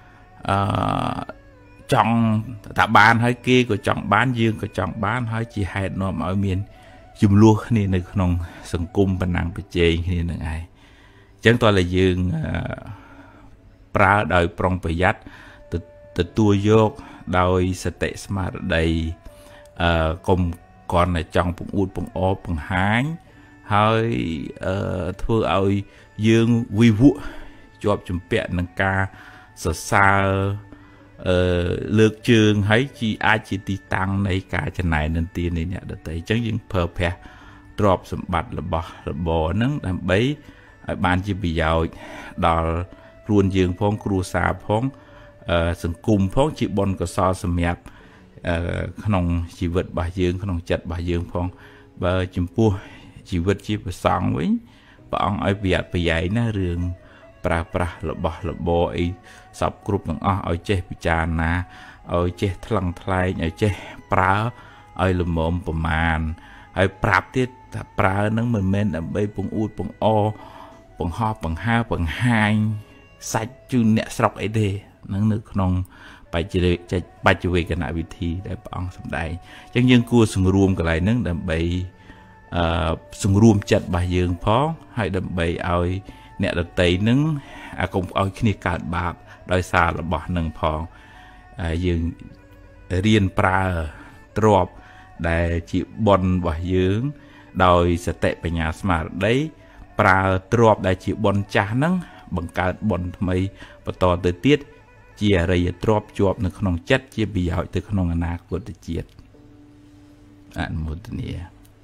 chọn tạ ban hơi kia của chọn bán dương của chọn bán hơi chỉ hai nó ở miền chùm luôn này này không sừng cung bên năng bị chê này này ai chẳng tôi là dương pra đời prong bị dắt từ từ tua vô đôi state smart đầy cùng còn là trong bụng út bụng ô bụng háng hơi thưa ơi dương vi vụ chụp chụp vẽ nâng ca sợ xa lược trường hay chỉ ai chỉ ti tăng này cả chân này nên tiền này nè được thấy chẳng những perfect drop sầm bạch là bỏ là bỏ nắng làm bấy ban chỉ bị giàu đò luôn dương phong cru sa phong sừng cùng phong chỉ bon có so sầm mẹp không chỉ vật bà dương không chặt bà dương phong bà chim pua chỉ vật chỉ phải song với bà ông ở việt bị dạy nó rừng pra pra là bỏ là bỏ ấy sập group ng ở ở chế bị chán na ở chế thằng thay ở chế pra ở lùm mồmประมาณở prap tiết pra nâng mình men ở bên bùng u bùng o bùng ho bùng ha bùng hai sạch chu nẹt sọc ấy đi nâng nước non bài chỉ bài chỉ về cái nào vị thi để bọn sắm đại chẳng những cua sừng ruộng cái này nâng đầm bầy sừng ruộng chặt bài dương phó hay đầm bầy ao nẹt đợt tây nâng à cũng ao khi cạn bạc đôi xa là bỏ nâng phong dương riêng pra drop để chị bon bỏ dương đôi sẽ tệ về nhà smart đấy pra drop để chị bon cha nâng bằng cả bon mây và to tới tiết chia rồi drop chụp nó không chất chia bị hỏi từ không anh nào của tự chiết anh một nè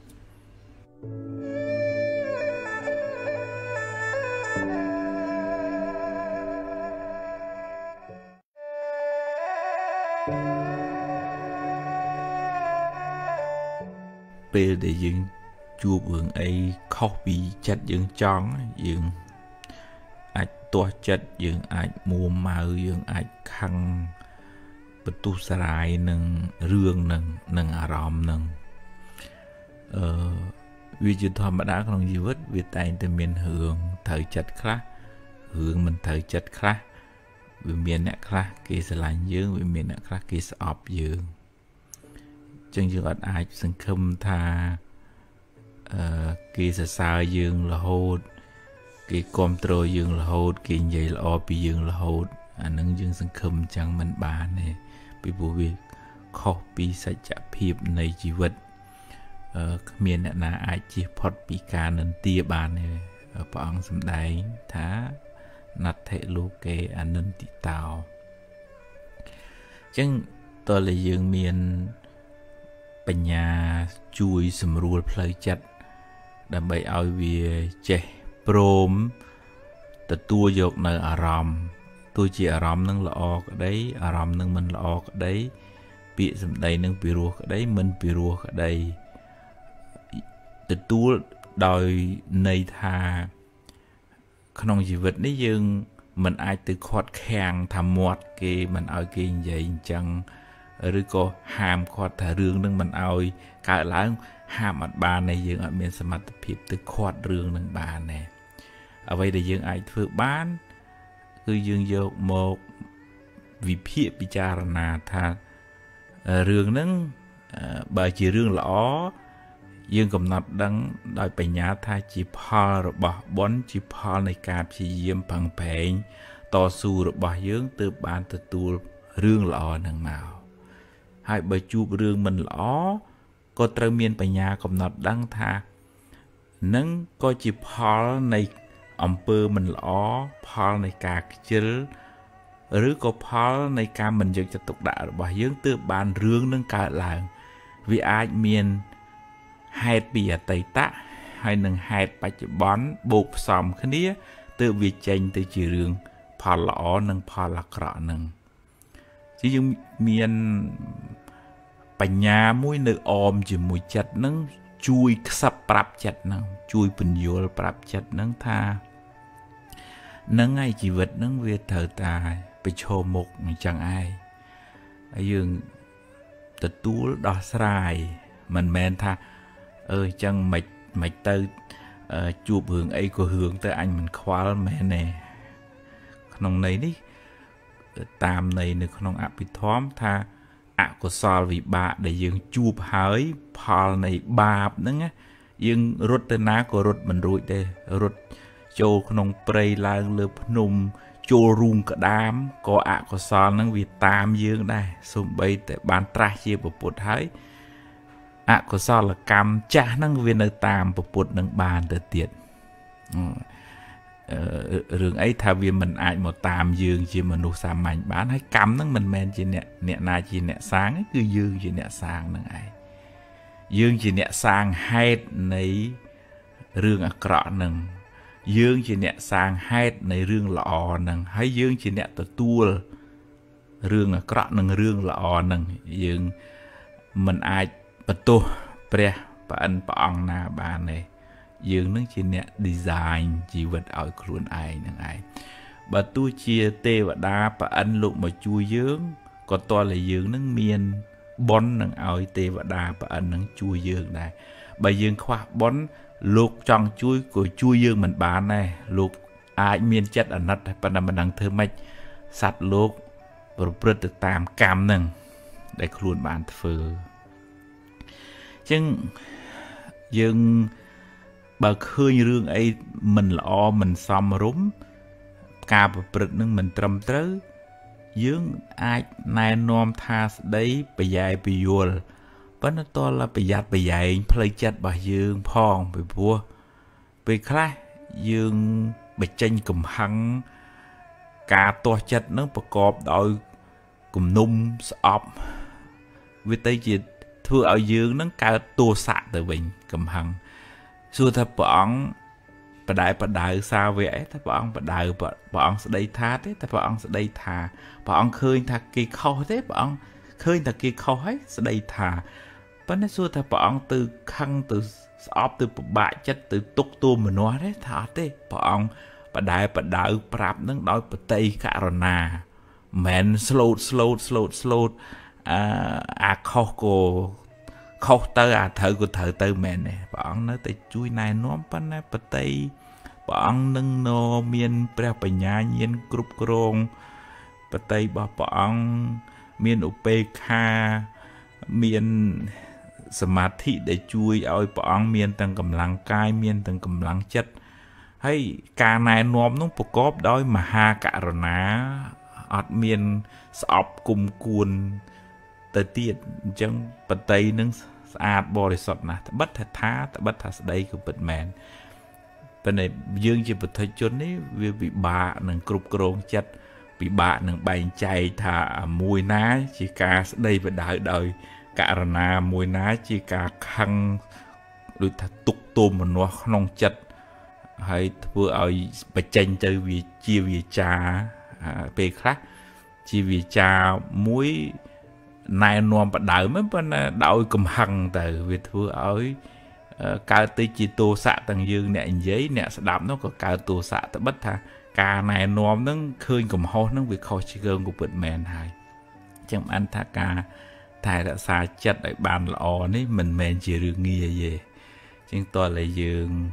về để dương chua vườn ấy khóc bị chặt dương tròn dương ai tua chặt dương ai mua màu dương ai khăn bật tu sài nâng rương nâng nâng à ròm nâng vì chuyện thầm mà đã không gì vứt vì tay từ miền hưởng thời chặt khác hưởng mình thời chặt khác vì miền nè khác kia sẽ là dương vì miền nè khác kia sẽ ọp dương chân dương ở ai sân khâm tha kia sẽ sao dương là hốt kia control dương là hốt kia vậy là ọp dương là hốt anh nâng dương sân khâm chẳng mình bà này bị vụ việc khó bị sẽ chả phiếp này chỉ vật miền nè là ai chỉ phật bị ca nên tia bà này ở bọn xâm đáy thá nát thể lô kê anh nên tị tàu chẳng tôi là dương miền bên nhà chui sầm ruột plei chặt đâm bay ao về che prom từ tua dọc nơi aram tôi chỉ aram nâng lọ cái đấy aram nâng mình lọ cái đấy bị sầm đầy nâng bị ruột cái đấy mình bị ruột cái đây từ tua đòi này thà không chỉ vật đấy dương mình ai từ khoát khang tham mọt kia mình ao kia vậy chẳng rồi có hàm khoát thả rương nâng mình ao cả lại hàm mặt bà này dương ở miền sầm mặt phiệp từ khoát rương nâng bà này ở đây để dương ai thưa bán cứ dương vô một vị phía bị cha là tha rương nâng bà chỉ rương lõ dương cầm nát đắng đòi phải nhá tha chỉ phò rồi bỏ bón chỉ phò này cạp chỉ diêm bằng bèn to su rồi bỏ dương từ bàn từ tu rương lõ nâng màu hai bà chụp rương mình lõ có trâu miên phải nhá cầm nát đắng tha nâng có chỉ phò này ông pơ mình lõ phò này cạp chứ rồi có phò này cạp mình dựng cho tục đạo rồi bỏ dương từ bàn rương nâng cả làng vì ai miên hai bìa tây tạ hai nâng hai bạch bón bột xòm khá nia từ việc chênh từ chữ rương phò lõ nâng phò lạc rõ nâng chứ dương miền bánh nhà mũi nơi ôm chỉ mũi chặt nâng chui sắp prap chặt nâng chui bình dồi prap chặt nâng tha nâng ai chỉ vật nâng về thờ tài bị chô một chẳng ai ai dương tự tú đo sài mình men tha ơi chẳng mạch mạch tư chụp hướng ấy của hướng tới anh mình khoa mẹ nè nông này đi tam này nữa nông áp bị thóm tha ạ của sao vì bà để dương chụp hới phò này bạp nữa nghe dương rút tên ná của rút mình rụi đây rút châu nông prey lang lợp nùng châu rung cả đám có ạ của sao nó vì tam dương đây xung bay tại bàn tra chia bộ bột hới ạ của sao là cam cha năng viên ở tam bộ bột nâng bàn từ tiệt rừng ấy thà vì mình ai một tam dương chỉ mà nụ xàm mạnh bán hay cắm nó mình men chỉ nè nè na chỉ nè sáng ấy cứ dương chỉ nè sáng nâng ấy dương chỉ nè sáng hết nấy rừng ở cọ nâng dương chỉ nè sáng hết nấy rừng lọ nâng hay dương chỉ nè tờ tua rừng ở cọ nâng rừng lọ nâng dương mình ai bật tu pre và anh bỏng na bà này dương nó chỉ nè design chỉ vật ở khuôn ai nâng ai bà tu chia tê và đá và anh lụng mà chui dương có to là dương nó miên bón nâng ơi tê và đá và anh nâng chui dương này bà dương khoa bón lục trong chui của chui dương mình bán này lục ai miên chất ở nát và nằm mình đang thơ mạch sạch lục và bật được tam cam nâng để khuôn bán phơ chừng dương bà khơi rương ấy mình lọ mình xóm rúm ca bà bật nâng mình trầm trớ dương ai nai nôm tha đấy bà dài bà dùl bà nó to là bà giặt bà dài play chất bà dương phong bà vua bà khá dương bà chênh cầm hăng ca to chất nó bà cọp đôi cùng nung sọp vì tay chị thưa ở dương nó ca tua sạc từ bình cầm hăng xưa ta bọn bà đại bà đại sao vậy ấy ta bọn bà đại bà bọn sẽ đây tha thế ta bọn sẽ đây thà bọn khơi ta kỳ khâu thế bọn khơi ta kỳ khâu hết sẽ đây thà bà nói xưa ta bọn từ khăn từ ốp từ bạ chất từ túc tu mà nói đấy thà thế bọn bà đại bà đại prap nâng đói bà tây cả rồi nà mẹn slow slow slow slow à khâu cô khâu tơ à thợ của thợ tơ mẹ nè bọn nó tới chui này nó bắt nè bắt tay bọn nâng nô miên preo bà nhà nhiên group krong bắt tay bỏ bọn miên u pê kha miên samadhi để chui ơi bọn miên tăng cầm lăng cai miên tăng cầm lăng chất hay cả này nóm nó bộ cóp đôi mà ha cả rồi ná ọt miên sọp cùng cuốn tới tiết chẳng bật tay nâng át bò để sọt nè bắt thật thá bắt thật đây của bật mẹn bên này dương chỉ bật thời chốn ấy vì bị bạ nâng cục krong chất bị bạ nâng bánh chay thả mùi ná chỉ cả đây và đợi đời cả rà nà mùi ná chỉ cả khăn đôi thật tục tôm mà nó không chất hay vừa ở bạch chanh chơi vì chia vì trà về khác chỉ vì trà muối này nôm bắt đầu mấy bên đậu cầm hằng từ việc thưa ấy cao tê chỉ tô xạ tầng dương nè giấy nè sẽ đạp nó có cao tô xạ tới bất tha ca này nôm nó khơi cầm hô nó việc khó chỉ gương của bệnh mèn hay chẳng ăn tha ca thầy đã xa chất đại bàn lọ đấy mình mèn chỉ được nghe về nhưng tôi lại dương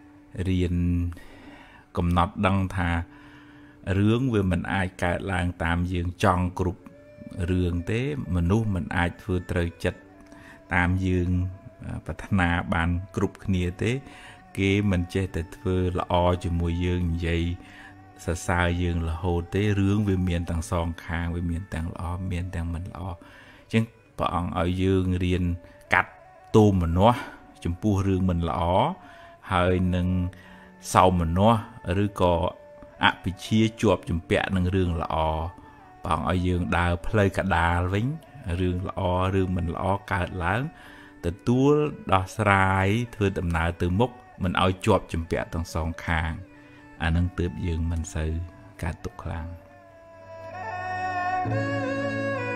riêng cầm nọt đăng thà rướng với mình ai cả làng tạm dương tròn cục rường thế mà nu mình ai vừa trời chật tam dương và thà bàn group kia thế kia mình chơi từ vừa là o cho mùi dương vậy sa sa dương là hồ tế rướng về miền tàng song khang về miền tàng lo miền tàng mình lo chứ bọn ở dương riêng cắt tôm mà nó chấm pu rương mình lo hơi nâng sau mình nó rồi có áp bị chia chuột chấm bẹ nâng rương lo bọn ở dương đào play cả đà vĩnh rương lo rương mình lo cả lớn từ tua đo sài thưa tầm nào từ mốc mình ao chuột chấm bẹ tàng song khang anh nâng tướp dương mình sự cả tục làng.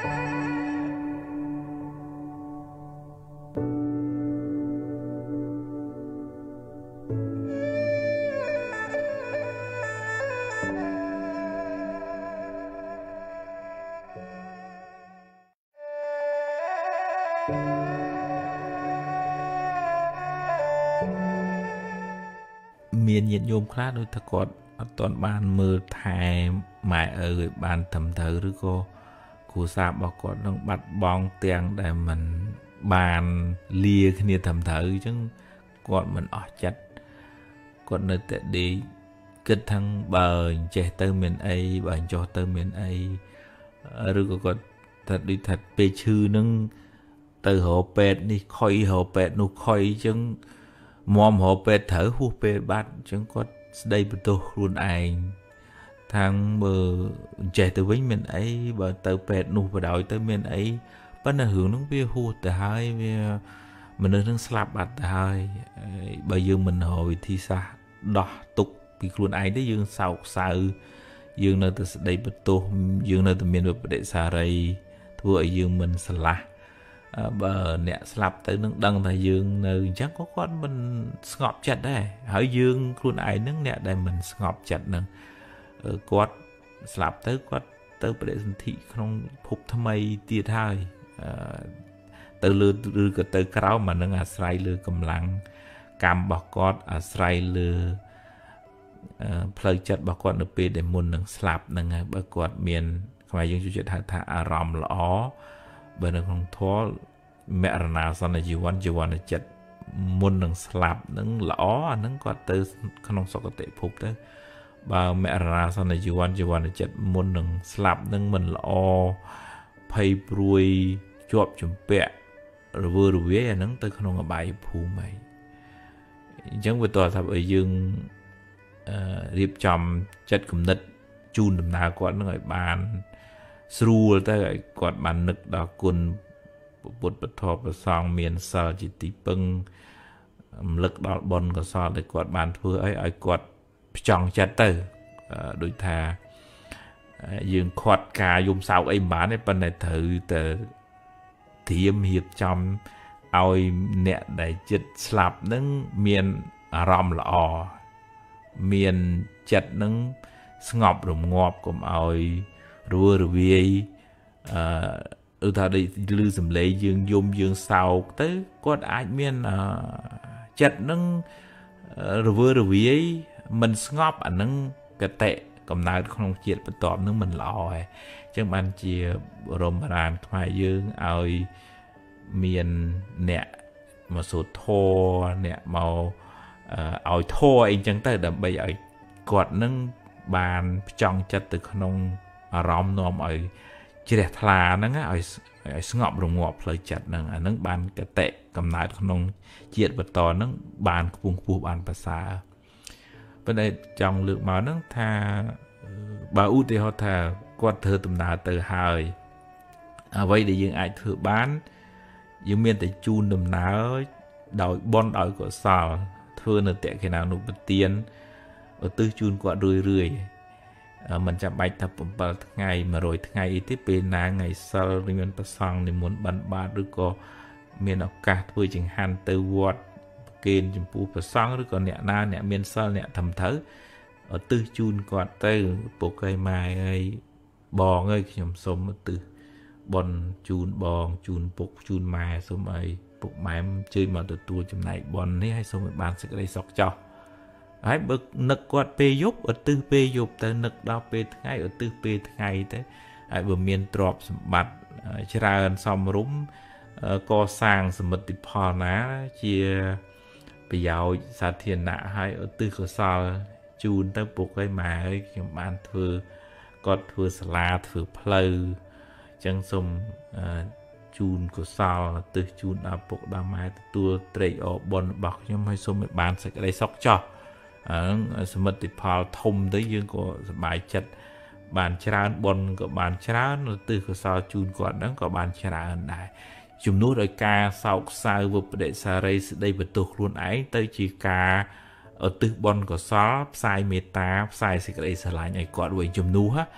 មានញាតិញោមខ្លះដូចថាគាត់អត់ទាន់បានមើលថែម៉ែឪឲ្យបានត្រឹមត្រូវឬក៏គ្រួសាររបស់គាត់នឹងបាត់បង់ទាំងដែលមិនបានលាគ្នាត្រឹមត្រូវអញ្ចឹងគាត់មិនអស់ចិត្តគាត់នៅតែដេកគិតថាបើអញ្ចេះទៅមានអីបើអញ្ចោះទៅមានអីឬក៏គាត់ថាដូចថាពេលឈឺនឹងទៅរកពេទ្យនេះខុយរកពេទ្យនោះខុយអញ្ចឹងមមរកពេទ្យត្រូវហួសពេលបាត់អញ្ចឹងគាត់ស្ដីបន្ទោសខ្លួនឯងថាមើលអញ្ចេះទៅវិញមានអីបើទៅពេទ្យនោះបដ ாய் ទៅមានអីប៉ុន្តែរឿងហ្នឹងវាហួសទៅហើយវាមនុស្សនឹងស្លាប់បាត់ទៅហើយបើយើងមិនរកវិធីសាស្ត្រដោះទុកពីខ្លួនឯងទេយើងសោកសៅយើងនៅតែស្ដីបន្ទោសយើងនៅតែមានវិបដិសារីធ្វើឲ្យយើងមិនស្រឡះបើអ្នកស្លាប់ទៅនឹងដឹងថាយើងនៅអញ្ចឹងក៏គាត់មិនស្ងប់ចិត្តដែរហើយយើងខ្លួនឯងនឹងអ្នកដែលមិនស្ងប់ចិត្តនឹងគាត់ស្លាប់ទៅគាត់ទៅបដិសន្ធិក្នុងភពថ្មីទៀតហើយទៅលើឬក៏ទៅក្រោមអានឹងអាស្រ័យលើកម្លាំងកម្មរបស់គាត់អាស្រ័យលើផ្លូវចិត្តរបស់គាត់នៅពេលដែលមុននឹងស្លាប់ហ្នឹងហើយបើគាត់មានខ្មែរយើងជួយហៅថាអារម្មណ៍ល្អបើនៅក្នុងធម៌មរណាសន្នជីវ័នជីវ័នចិត្តមុននឹងស្លាប់នឹងល្អអានឹងគាត់ទៅក្នុងសុគតិភពទៅបើមរណាសន្នជីវ័នជីវ័នចិត្តមុននឹងស្លាប់នឹងមិនល្អភ័យព្រួយជាប់ជំពាក់រវើរវាយអានឹងទៅក្នុងអបាយភូមិហើយអញ្ចឹងវាតើថាឲ្យយើងរៀបចំចិត្តគំនិតជូនដំណើរគាត់នឹងឲ្យបានស្រួលទៅឲ្យគាត់បាននឹកដល់គុណពុទ្ធពធប្រសងមានសិលជាទីពឹងរំលឹកដល់បុណ្យកុសលដែលគាត់បានធ្វើឲ្យឲ្យគាត់ផ្ចង់ចិត្តទៅដូចថាយើងខាត់ការយំសោកអីមិនបានទេប៉ុន្តែត្រូវតែត្រៀមរៀបចំឲ្យអ្នកដែលចិត្តស្លាប់នឹងមានអារម្មណ៍ល្អមានចិត្តនឹងស្ងប់រងាប់កុំឲ្យរវើរវាយអឺឧទាហរណ៍ដូចឮសំឡេងយើងយំយើងសោកទៅគាត់អាចមានចិត្តនឹងរវើរវាយមិនស្ងប់អានឹងកតិកំណើតក្នុងជាតិបន្ទាប់នឹងមិនល្អហើយអញ្ចឹងបានជាបរមរានខ្មែរយើងឲ្យមានអ្នកមកសូត្រធម៌អ្នកមកឲ្យធម៌អីចឹងទៅដើម្បីឲ្យគាត់នឹងបានផ្ចង់ចិត្តទៅក្នុងអារម្មណ៍នាំឲ្យជ្រះថ្លាហ្នឹងឲ្យឲ្យស្ងប់រងាប់ផ្លូវចិត្តហ្នឹងអាហ្នឹងបានកតិកំណើតក្នុងជាតិបន្តហ្នឹងបានខ្ពង់ខ្ពស់បានប្រសើរប៉ុន្តែចង់លើកមកហ្នឹងថាបើឧទាហរណ៍ថាគាត់ធ្វើដំណើរទៅហើយអ្វីដែលយើងអាចធ្វើបានយើងមានតែជូនដំណើរដោយបុណ្យដោយកុសលធ្វើនៅតេខេណានុបទានឧទ្ទិសជូនគាត់រឿយរឿយមិនចាំបាច់ថាbảyថ្ងៃmột trămថ្ងៃអីទេពេលណាថ្ងៃសិលនិមន្តប្រសង់និមន្តបិណ្ឌបាតឬក៏មានឱកាសធ្វើចង្ហាន់ទៅវត្តប្រគេនចំពោះប្រសង់ឬក៏អ្នកណាអ្នកមានសិលអ្នកត្រឹមត្រូវឧទ្ទិសជូនគាត់ទៅពុកឯម៉ែអើយបងអើយខ្ញុំសូមឧទ្ទិសបុណ្យជូនបងជូនពុកជូនម៉ែសូមឲ្យពុកម៉ែជើញមកទទួលចំណែកបុណ្យនេះឲ្យសូមឲ្យបានសេចក្តីសុខចោះហើយបើនឹកគាត់ពេលយប់ឧទ្ទិសពេលយប់ទៅនឹកដល់ពេលថ្ងៃឧទ្ទិសពេលថ្ងៃទៅហើយបើមានទ្រព្យសម្បត្តិច្រើនសមរម្យកសាងសមិទ្ធផលណាជាប្រយោជន៍សាធារណៈហើយឧទ្ទិសកុសលជូនទៅពុកឲ្យម៉ែឲ្យខ្ញុំបានធ្វើគាត់ធ្វើសាលាធ្វើផ្លូវអញ្ចឹងសូមជូនកុសលឧទ្ទិសជូនដល់ពុកដល់ម៉ែទទួលត្រេកអរបុណ្យរបស់ខ្ញុំហើយសូមឲ្យបានសេចក្តីសុខចោះហ្នឹងសមិទ្ធផលធំទៅយើងក៏សប្បាយចិត្តបានច្រើនបុណ្យក៏បានច្រើនឧទ្ទិសកុសលជូនគាត់ហ្នឹងក៏បានច្រើនដែរជំនួសឲ្យការសោកសៅវិបដិសារីស្ដីបន្ទោសខ្លួនឯងទៅជាការឧទ្ទិសបុណ្យកុសលផ្សាយមេត្តាផ្សាយសេចក្តីស្រឡាញ់ឲ្យគាត់វិញជំនួសអ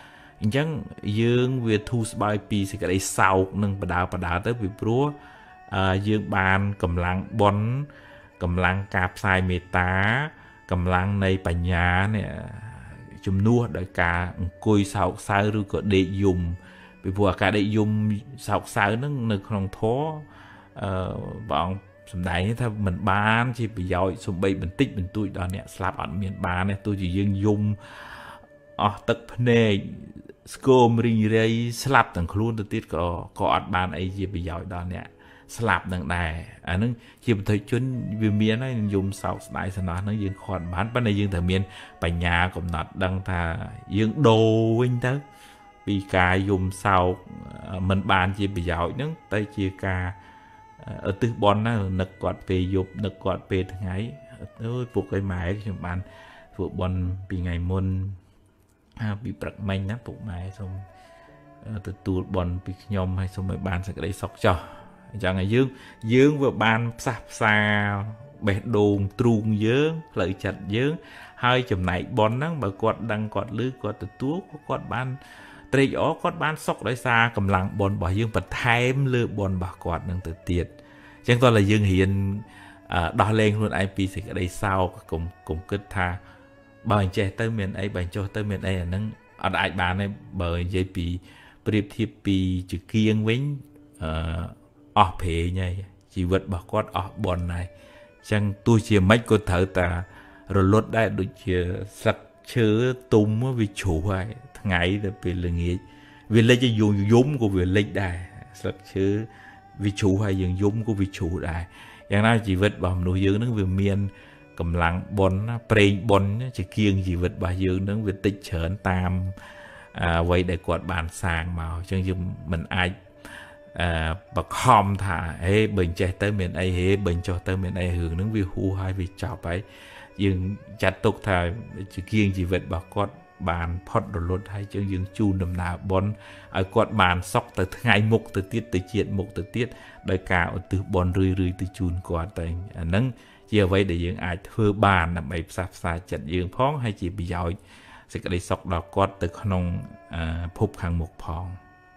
ចឹងយើងវាធូរស្បើយពីសេចក្តីសោកនឹងបដាបដាទៅពីព្រោះយើងបានកម្លាំងបុណ្យកម្លាំងការផ្សាយមេត្តាកម្លាំងនៃបញ្ញានេះជំនួសដោយការអង្គុយសោកសៅឬក៏ដេកយំពីព្រោះអាការដេកយំសោកសៅហ្នឹងនៅក្នុងធម៌អឺបងសម្ដែងថាมันបានជាប្រយោជន៍សំបីបន្តិចបន្តួចដល់អ្នកស្លាប់អត់មានបានទេទោះជាយើងយំអស់ទឹកភ្នែកស្គមរីងរាយស្លាប់ទាំងខ្លួនទៅទៀតក៏ក៏អត់បានអីជាប្រយោជន៍ដល់អ្នកស្លាប់នឹងដែរអានឹងជាបុត្រជនវាមានហើយយំសោកស្ដាយសំណោះហ្នឹងយើងខាត់បានប៉ុន្តែយើងត្រូវមានបញ្ញាកំណត់ដឹងថាយើងដូរវិញទៅពីការយំសោកមិនបានជាប្រយោជន៍ហ្នឹងទៅជាការឧទ្ទិសបុណ្យណានឹកគាត់ពេលយប់នឹកគាត់ពេលថ្ងៃអើយពុកឯម៉ែខ្ញុំបានធ្វើបុណ្យពីថ្ងៃមុនពីព្រឹកមិញណាពុកម៉ែសូមទទួលបុណ្យពីខ្ញុំហើយសូមឲ្យបានសេចក្តីសុខចោះអញ្ចឹងហើយយើងយើងវាបានផ្សះផ្សាបេះដូងទ្រូងយើងផ្លូវចិត្តយើងហើយចំណែកបុណ្យហ្នឹងបើគាត់ដឹងគាត់ឮគាត់ទទួលគាត់បានត្រេកអរគាត់បានសុខដោយសារកម្លាំងបុណ្យរបស់យើងបន្ថែមលើបុណ្យរបស់គាត់នឹងទៅទៀតអញ្ចឹងតើយើងរៀនដោះលែងខ្លួនឯងពីសេចក្តីសោកកុំកុំគិតថាបើអញ្ចេះទៅមានអីបើអញ្ចោះទៅមានអីអាហ្នឹងអត់អាចបានទេបើនិយាយពីប្រៀបធៀបពីជាគៀងវិញអឺអស់ព្រេងហើយជីវិតរបស់គាត់អស់បុណ្យហើយអញ្ចឹងទោះជាមិនក៏ត្រូវតែរលត់ដែរដូចជាស្លឹកឈើទុំវាជ្រុះហើយថ្ងៃទៅពេលល្ងាចវាលិចយំយំក៏វាលិចដែរស្លឹកឈើវាជ្រុះហើយយើងយំក៏វាជ្រុះដែរយ៉ាងណាជីវិតរបស់មនុស្សយើងនឹងវាមានកម្លាំងបុណ្យប្រេងបុណ្យជាគៀងជីវិតរបស់យើងនឹងវាតិចច្រើនតាមអ្វីដែលគាត់បានសាងមកអញ្ចឹងយើងមិនអាចអឺបខំថាហេបើអញ្ចេះទៅមានអីហេបើអញ្ចោះទៅមានអីរឿងហ្នឹងវាហួសហើយវាចប់ហើយយើងចាត់ទុកថាជាគៀងជីវិតរបស់គាត់បានផុតរលត់ហើយជាងយើងជូនដំណើរបុណ្យឲ្យគាត់បានសុខទៅថ្ងៃមុខទៅទៀតទៅជាតិមុខទៅទៀតដោយការឧទ្ទិសបុណ្យរឿយរឿយទៅជូនគាត់តែអាហ្នឹងជាអ្វីដែលយើងអាចធ្វើបានដើម្បីផ្សះផ្សាចិត្តយើងផងហើយជាប្រយោជន៍សេចក្តីសុខដល់គាត់ទៅក្នុងភពខាងមុខផង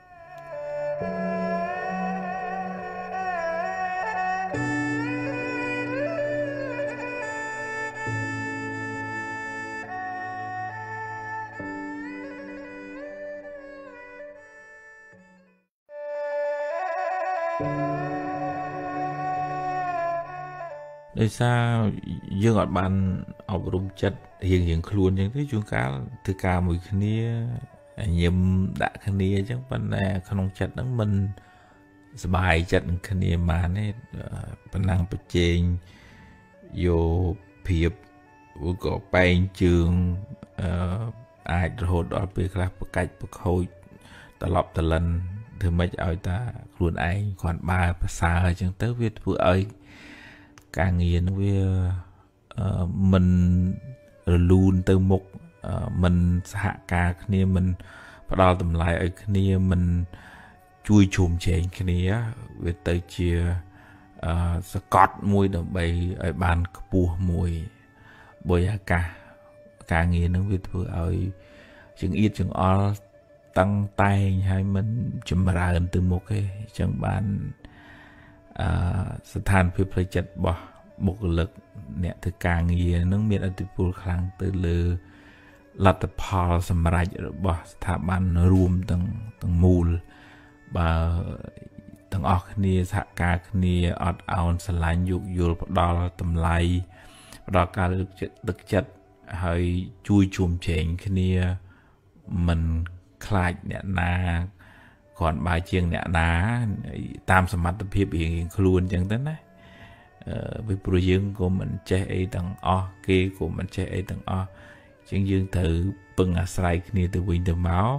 ដោយសារយើងអត់បានអប់រំចិត្តរៀងរៀងខ្លួនអញ្ចឹងទេជួនកាលធ្វើការមួយគ្នាញឹមដាក់គ្នាអញ្ចឹងប៉ុន្តែក្នុងចិត្តហ្នឹងមិនសบายចិត្តនឹងគ្នាបានទេប៉ុណ្ណឹងប្រជែងយកព្រៀបឬក៏បែងជើងអឺអាចរហូតដល់ពេលខ្លះប្រកាច់ប្រខូចត្រឡប់ត្រឡិនធ្វើម៉េចឲ្យតាខ្លួនឯងគ្រាន់បើប្រសើរអញ្ចឹងទៅវាធ្វើឲ្យការងារនឹងវាមិនរលូនទៅមុខមិនសហការគ្នាមិនផ្ដល់តម្លៃឲ្យគ្នាមិនជួយជុំជែងគ្នាវាទៅជាសកត់មួយដើម្បីឲ្យបានខ្ពស់មួយបុយអាកាសការងារនឹងវាធ្វើឲ្យចង្អៀតចង្អល់តឹងតែងហើយមិនចម្រើនទៅមុខទេអញ្ចឹងបានអឺស្ថានភាពផ្លូវចិត្តរបស់បុគ្គលិកអ្នកធ្វើការងារនឹងមានឥទ្ធិពលខ្លាំងទៅលើលទ្ធផលសម្រេចរបស់ស្ថាប័នរួមទាំងទាំងមូលបើទាំងអស់គ្នាសហការគ្នាអត់ឱនស្រឡាញ់យោគយល់ផ្ដល់តម្លៃផ្ដល់ការលើកទឹកចិត្តហើយជួយជុំជែងគ្នាមិនខ្លាចអ្នកណាគ្រាន់បើជាងអ្នកណាតាមសមត្ថភាពរៀងៗខ្លួនអញ្ចឹងទៅណាអឺពីព្រោះយើងក៏មិនចេះអីទាំងអស់គេក៏មិនចេះអីទាំងអស់អញ្ចឹងយើងត្រូវពឹងអាស្រ័យគ្នាទៅវិញទៅមក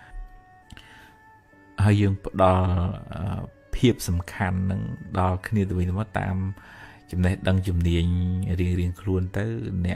ហើយយើងផ្ដល់ភាពសំខាន់នឹងដល់គ្នាទៅវិញទៅមកតាមចំណេះដឹងជំនាញរៀងៗខ្លួនទៅអ្នក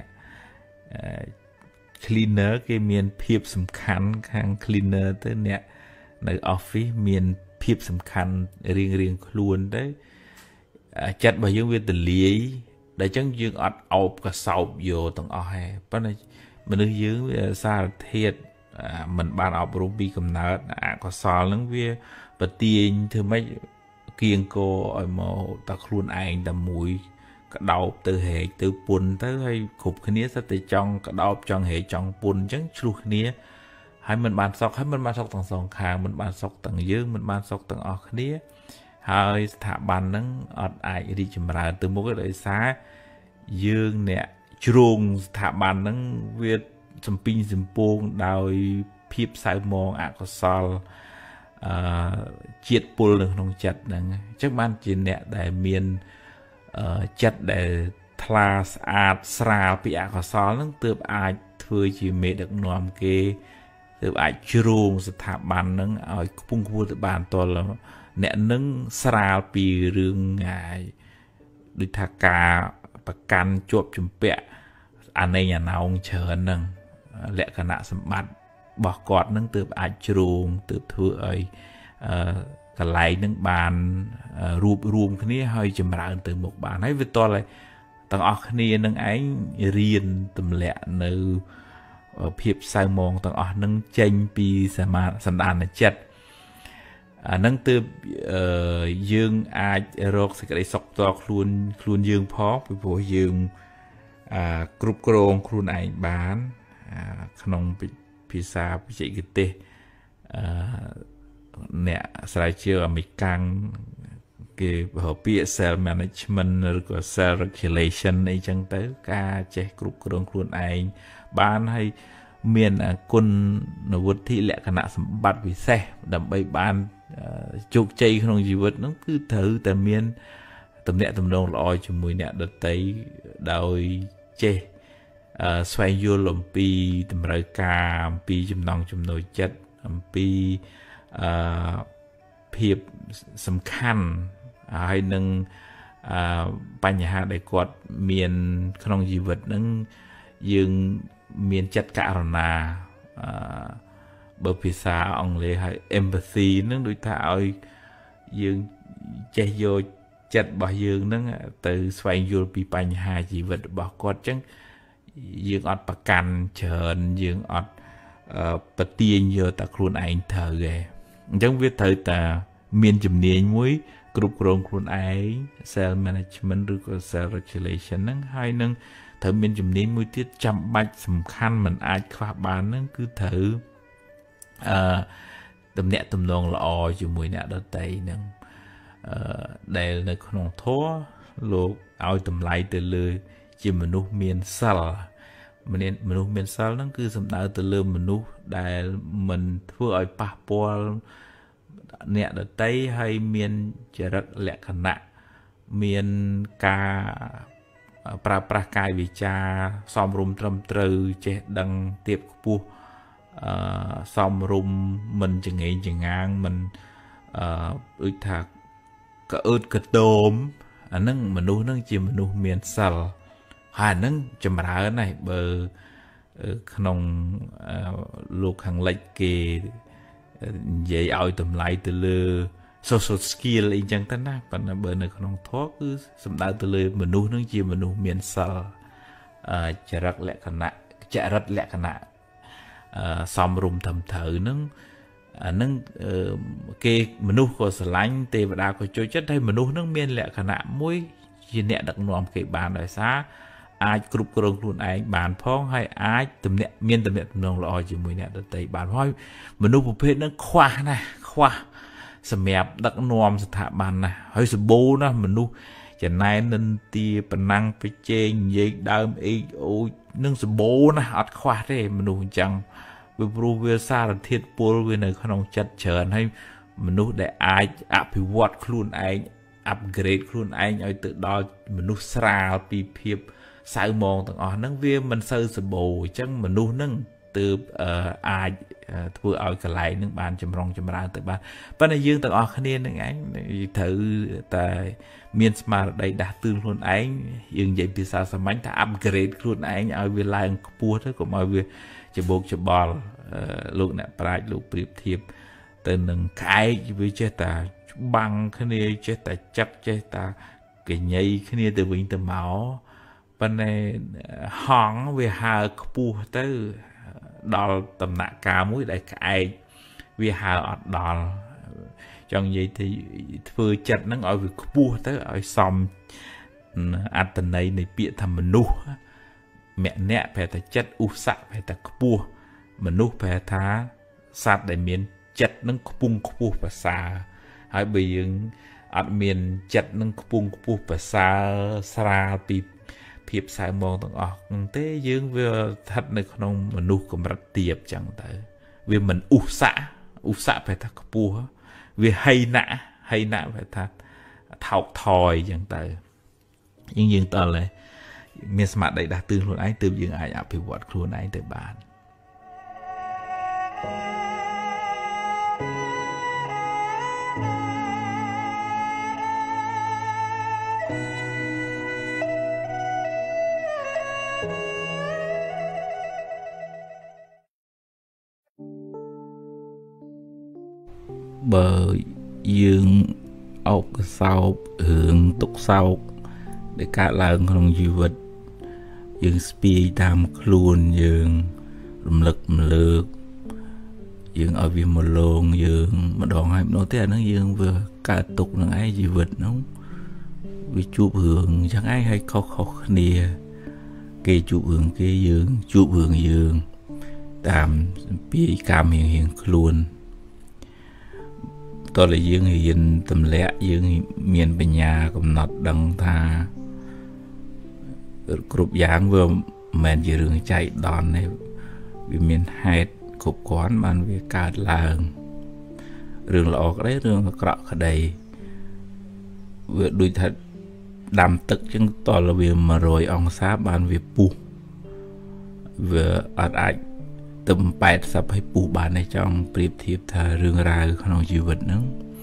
cleaner គេមានភាពសំខាន់ខាង cleaner ទៅអ្នកនៅ office មានភាពសំខាន់រៀងៗខ្លួនទៅចិត្តរបស់យើងវាទលាយដែលអញ្ចឹងយើងអត់អោបកសោបយកទាំងអស់ហើយប៉ុន្តែមនុស្សយើងវាសារធាតុ mình ban ọp rùm bị cầm nợt à có sò lắm vì bật tiền thưa mấy kiêng cô ở mồ ta khuôn anh ta mũi cả đầu từ hệ từ bùn tới hay khục cái nia tới trong cả đầu trong hệ trong bùn chẳng chua cái nia hay mình bàn sọc hay mình bàn sọc tầng sòng khang mình bàn sọc tầng dương mình bàn sọc tầng ở cái nia hay thả bàn nắng ở ai đi chìm ra từ một cái đời xá dương nè chuông thả bàn nắng việt sầm pin sầm buông đào phiếp sai mong ạ có sol chiết pul được nông chặt nâng chắc ban chỉ nè để miền chặt để thla ạt sra bị ạ có sol nâng từ ai thôi chỉ mẹ được nòm kê từ ai chuông thả bàn nâng ở cung vua từ bàn to là nè nâng sra bị rương ngài đi thà càประกันจวบจุ่มเปะอันในอย่างน้องเชิญนึงและขณะสมบัติบอกกอดนึงตืบอาจรูงตืบถือไอ้กระไลนึงบานรูปรวมคนนี้ให้จำราตืบหมกบานให้เป็นตัวอะไรต่างออกคนนี้นึงไอ้เรียนตำแหน่งในเพียบสายมองต่างออกนึงเจนปีสมาสันดานเจ็ดนั่งตืบยืงอาจรกสิกระไดสกตัวครูนครูนยืงพอกไปพวกยืงกรุบกรองครูนไอบานขนมพิซซ่าพิจิตรเนี่ยสไลเชียร์อเมริกันเกี่ยวกับปีเซลล์แมネจเมนต์หรือว่าเซลล์เรกูเลชันในจังเตอร์การเช็คกรุบกรองครูนไอบ้านให้เมียนคนนวุฒิและคณะสมบัติวิเศษดับใบบ้านจุกใจของชีวิตนั่นคือถือแต่เมียนตำแหน่งตำแหน่งลอยจมูกเนี่ยดนตรีโดยเจสวายโยลมปีตำรายการปีจำนองจำนวนจัดปีเพียบสำคัญให้หนึ่งปัญหาได้กอดเมียนของชีวิตนั้นยังเมียนจัดการนาบภาษาอังกฤษให้ empathy นั่นโดยถ้าเอายืงใจโยจัดบ่ยืงนั่นtừ xoay vô bịปัญหาชีวิตบ่กอดจังยืงอดประกันเชิญยืงอดปฏิญโยตะครูนไอเธอไงจังวิธีแต่เมียนจำเนียนมุ้ยกรุบกรองครูนไอ cell management หรือก็ cell regulation นั่นให้นั่งเธอเมียนจำเนียนมุ้ยที่จำบัดสำคัญเหมือนอาจคว้าบานนั่นคือเธอตำแหน่งตำแหน่งละออยู่มวยเนี่ยดนตรีนึงได้ในขนมทั่วโลกเอาตำไลแต่เลยจิมนุษย์เมียนซัลมันเนี่ยมนุษย์เมียนซัลนั่นคือสำนักแต่เลยมนุษย์ได้มันเพื่อไอ้ปะปอลเนี่ยดนตรีให้เมียนจะรักแหลกขณะเมียนกาปราประกายวิจาซ้อมรุมตรำตรือเจดังเตียบปูซ้อมรุมมันจะไงจะงางมันอึดถักก็อึดกระโดมอันนั้นมนุษย์นั่งจีมนุษย์เมียนซัลหานั่งจำราไหนเบอร์ขนมลูกขังเล็กเกย์ใหญ่เอาตำไลตัวเลือ social skill อีกจังตั้งนะปัญหาเบอร์ในขนมท้อคือสำนักตัวเลือมนุษย์นั่งจีมนุษย์เมียนซัลจะรักแหละขณะจะรักแหละขณะซ้อมรุมทำเถอนั่งนั่งเกมนุษย์ก็สลายเทวดาก็ช่วยจัดให้มนุษย์นั่งเมียนแหละขณะมุ้ยยีเนี่ยดักนอมเกบานเลยซะอาจกรุบกรองครูนไอบานพ้องให้อาจตำเนี่ยเมียนตำเนี่ยตำนองลอยจีมุ้ยเนี่ยดนตรีบานพ้อยมนุษย์ประเภทนั้นคว้านะคว้าสมัยดักนอมสถาบันนะเฮ้ยสบู่นะมนุษย์จะนายนันตีปนังไปเจงยิงดาวเอโอนึ่งสบู่นะอัดคว้าได้มนุษย์จังวิบรูเวซาเทียปูลเวในขนมจัดเชิญให้มนุษย์ได้อาจอภิวัตครูนไออัปเกรดครูนไอเอาตื่นดอมนุษย์สราปีเพียบสายมองต่างอ๋อนั่งเวียมันเซอร์สบู่จังมนุษย์นั่งตื่นอาจทั่วเอากระไรนั่งบานจำรองจำราแต่บ้านปัญญายืงต่างอ๋อคะแนนนั่งไงถือแต่เมียนสมาร์ได้ดักตื่นครูนไอยังใหญ่ปีศาจสมัยถ้าอัปเกรดครูนไอเอาเวลาปูเท่ากับเอาเวจะโบกจะบอลลูกเนี่ยปลายลูกเปรียบเทียบแต่หนึ่งขายวิเจตาบังขณีเจตาจักเจตาเกี่ยงขณีแต่วิ่งแต่เมาปันในห้องเวหาขปูเตอร์ដល់ដំណាក់កាលមួយដែលក្អែកវាហើអត់ដល់ចង់និយាយទៅធ្វើចិត្តហ្នឹងឲ្យវាខ្ពស់ទៅឲ្យសមអត្តន័យនៃពាក្យថាមនុស្សម្នាក់ប្រែថាចិត្តឧស្សាហ៍ប្រែថាខ្ពស់មនុស្សប្រែថាសត្វដែលមានចិត្តនឹងខ្ពង់ខ្ពស់ប្រសើរហើយបើយើងអត់មានចិត្តនឹងខ្ពង់ខ្ពស់ប្រសើរស្រាលពីភាពសៅមងទាំងអស់ហ្នឹងទេយើងវាស្ថិតនៅក្នុងមនុស្សកម្រិតទាបចឹងទៅវាមិនឧស្សាហ៍ឧស្សាហ៍ប្រែថាខ្ពស់វាហីណាស់ហីណាស់ប្រែថាថោកថយចឹងទៅយើងយើងតើមានស្មារតីដាស់តឿនខ្លួនឯងទើបយើងអាចអភិវឌ្ឍខ្លួនឯងទៅបានបើយើងអោបកសោបរឿងទុកសោកដែលកើតឡើងក្នុងជីវិតយើងស្ពាយតាមខ្លួនយើងរំលឹកម្លើកយើងឲ្យវាមកលងយើងម្ដងហើយម្ដងទៀតអាហ្នឹងយើងវាកើតទុកនឹងឯងជីវិតហ្នឹងវាជួបរឿងអញ្ចឹងឯងឲ្យខុសខុសគ្នាគេជួបរឿងគេយើងជួបរឿងយើងតាមស្ពាយកម្មរៀងរៀងខ្លួនតើយើងរៀនទម្លាក់យើងមានបញ្ញាកំណត់ដឹងថាគ្រប់យ៉ាងវាមិនមែនជារឿងចៃដន្យទេវាមានហេតុគ្រប់គ្រាន់បានវាកើតឡើងរឿងល្អក្តីរឿងអាក្រក់ក្តីវាដូចថាដាំទឹកចឹងតលវា100អង្សាបានវាពុះវាអត់អាចទៅប៉ែតសັບឲ្យពុះបានទេចង់ប្រៀបធៀបថារឿងរ៉ាវក្នុងជីវិតហ្នឹង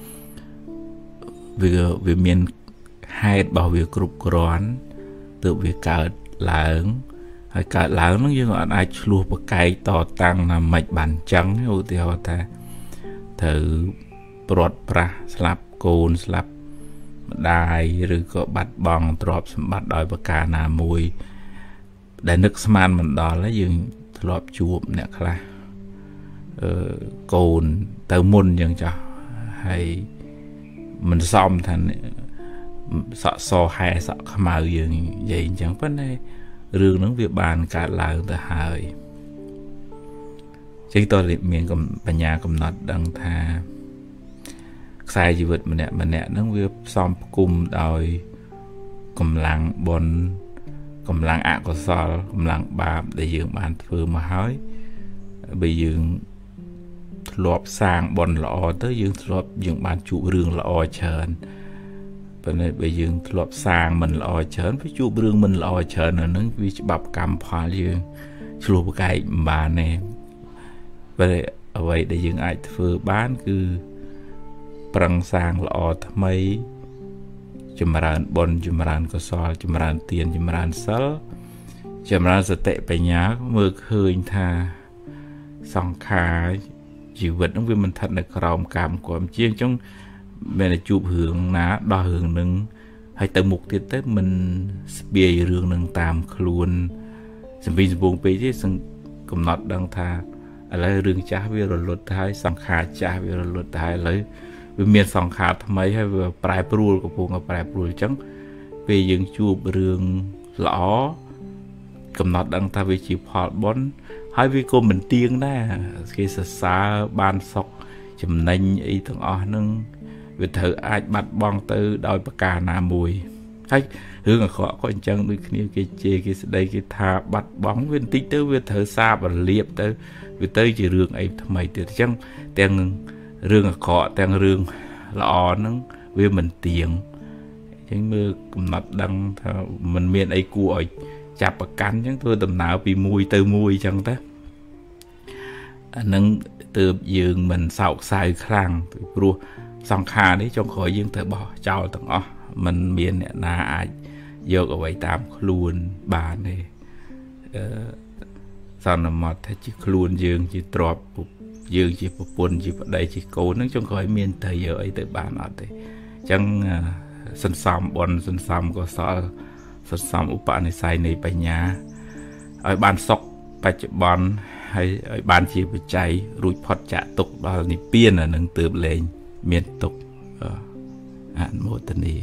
វាវាមានហេតុរបស់វាគ្រប់គ្រាន់ទើបវាកើតឡើងហើយកើតឡើងហ្នឹងយើងអត់អាចឆ្លោះប្រកែកតតាំងណាមិនបានចឹងឧទាហរណ៍ថាត្រូវព្រាត់ប្រាសស្លាប់កូនស្លាប់ម្ដាយឬក៏បាត់បង់ទ្រព្យសម្បត្តិដោយប្រការណាមួយដែលនឹកស្មានមិនដល់ហើយយើងធ្លាប់ជួបអ្នកខ្លះអឺកូនទៅមុនចឹងចាស់ហើយមិនសមថាសក់សហែសក់ខ្មៅយើងនិយាយអញ្ចឹងប៉ុន្តែរឿងហ្នឹងវាបានកើតឡើងទៅហើយចឹងតើមានបញ្ញាកំណត់ដឹងថាខ្សែជីវិតម្នាក់ម្នាក់ហ្នឹងវាផ្សំផ្គុំដោយកម្លាំងបុណ្យកម្លាំងអកុសលកម្លាំងបាបដែលយើងបានធ្វើមកហើយបើយើងធ្លាប់សាងបុណ្យល្អទៅយើងធ្លាប់យើងបានជួបរឿងល្អច្រើនប៉ុន្តែបើយើងធ្លាប់សាងមិនល្អច្រើនវាជួបរឿងមិនល្អច្រើននៅហ្នឹងវាច្បាប់កម្មផលយើងឆ្លោះប្រកែកមិនបានទេប៉ុន្តែអ្វីដែលយើងអាចធ្វើបានគឺប្រឹងសាងល្អថ្មីចម្រើនបុណ្យចម្រើនកុសលចម្រើនទានចម្រើនសិលចម្រើនសតិបញ្ញាមើលឃើញថាសង្ខារជីវិតហ្នឹងវាមិនស្ថិតនៅក្រោមកម្មគ្រប់ជាងអញ្ចឹងមានតែជួបរឿងណាដោះរឿងនឹងហើយទៅមុខទៀតទៅមិនស្ពាយរឿងនឹងតាមខ្លួនសម្ពីសម្ពងពេកទេសង្កកំណត់ដឹងថាឥឡូវរឿងចាស់វារលត់ទៅហើយសង្ខារចាស់វារលត់ទៅហើយឥឡូវវាមានសង្ខារថ្មីហើយវាប្រែប្រួលកំពុងតែប្រែប្រួលអញ្ចឹងពេលយើងជួបរឿងល្អកំណត់ដឹងថាវាជាផលបុណ្យហើយវាក៏មិនទៀងដែរគេសរសើរបានសុខចំណេញអីទាំងអស់ហ្នឹងវាត្រូវអាចបាត់បង់ទៅដោយប្រការណាមួយហើយរឿងអាក្រក់ក៏អញ្ចឹងដូចគ្នាគេជេរគេស្ដីគេថាបាត់បង់វាបន្តិចទៅវាត្រូវសាបរលាបទៅវាទៅជារឿងអីថ្មីទៀតអញ្ចឹងទាំងរឿងអាក្រក់ទាំងរឿងល្អហ្នឹងវាមិនទៀងអញ្ចឹងមើលកំណត់ដឹងថាมันមានអីគួរឲ្យចាប់ប្រកាន់អញ្ចឹងធ្វើដំណើរពីមួយទៅមួយអញ្ចឹងទៅអាហ្នឹងទើបយើងមិនសោកសៅខ្លាំងពីព្រោះសង្ខារនេះចុងក្រោយយើងត្រូវបោះចោលទាំងអស់มันមានអ្នកណាអាចយកអ្វីតាមខ្លួនបានទេអឺសន្មតថាជាខ្លួនយើងជាទ្រព្យយើងជាប្រពន្ធជាប្តីជាកូនហ្នឹងចុងក្រោយមានតែយកអីទៅបានអត់ទេអញ្ចឹងសន្សំបុណ្យសន្សំកុសលសន្សំឧបនិស្ស័យនៃបញ្ញាឲ្យបានសុខបច្ចុប្បន្នហើយឲ្យបានជាបច្ច័យរួចផុតចាក់ទុកដល់និព្វានអានឹងទើបលែងមានទុកអនុមោទនា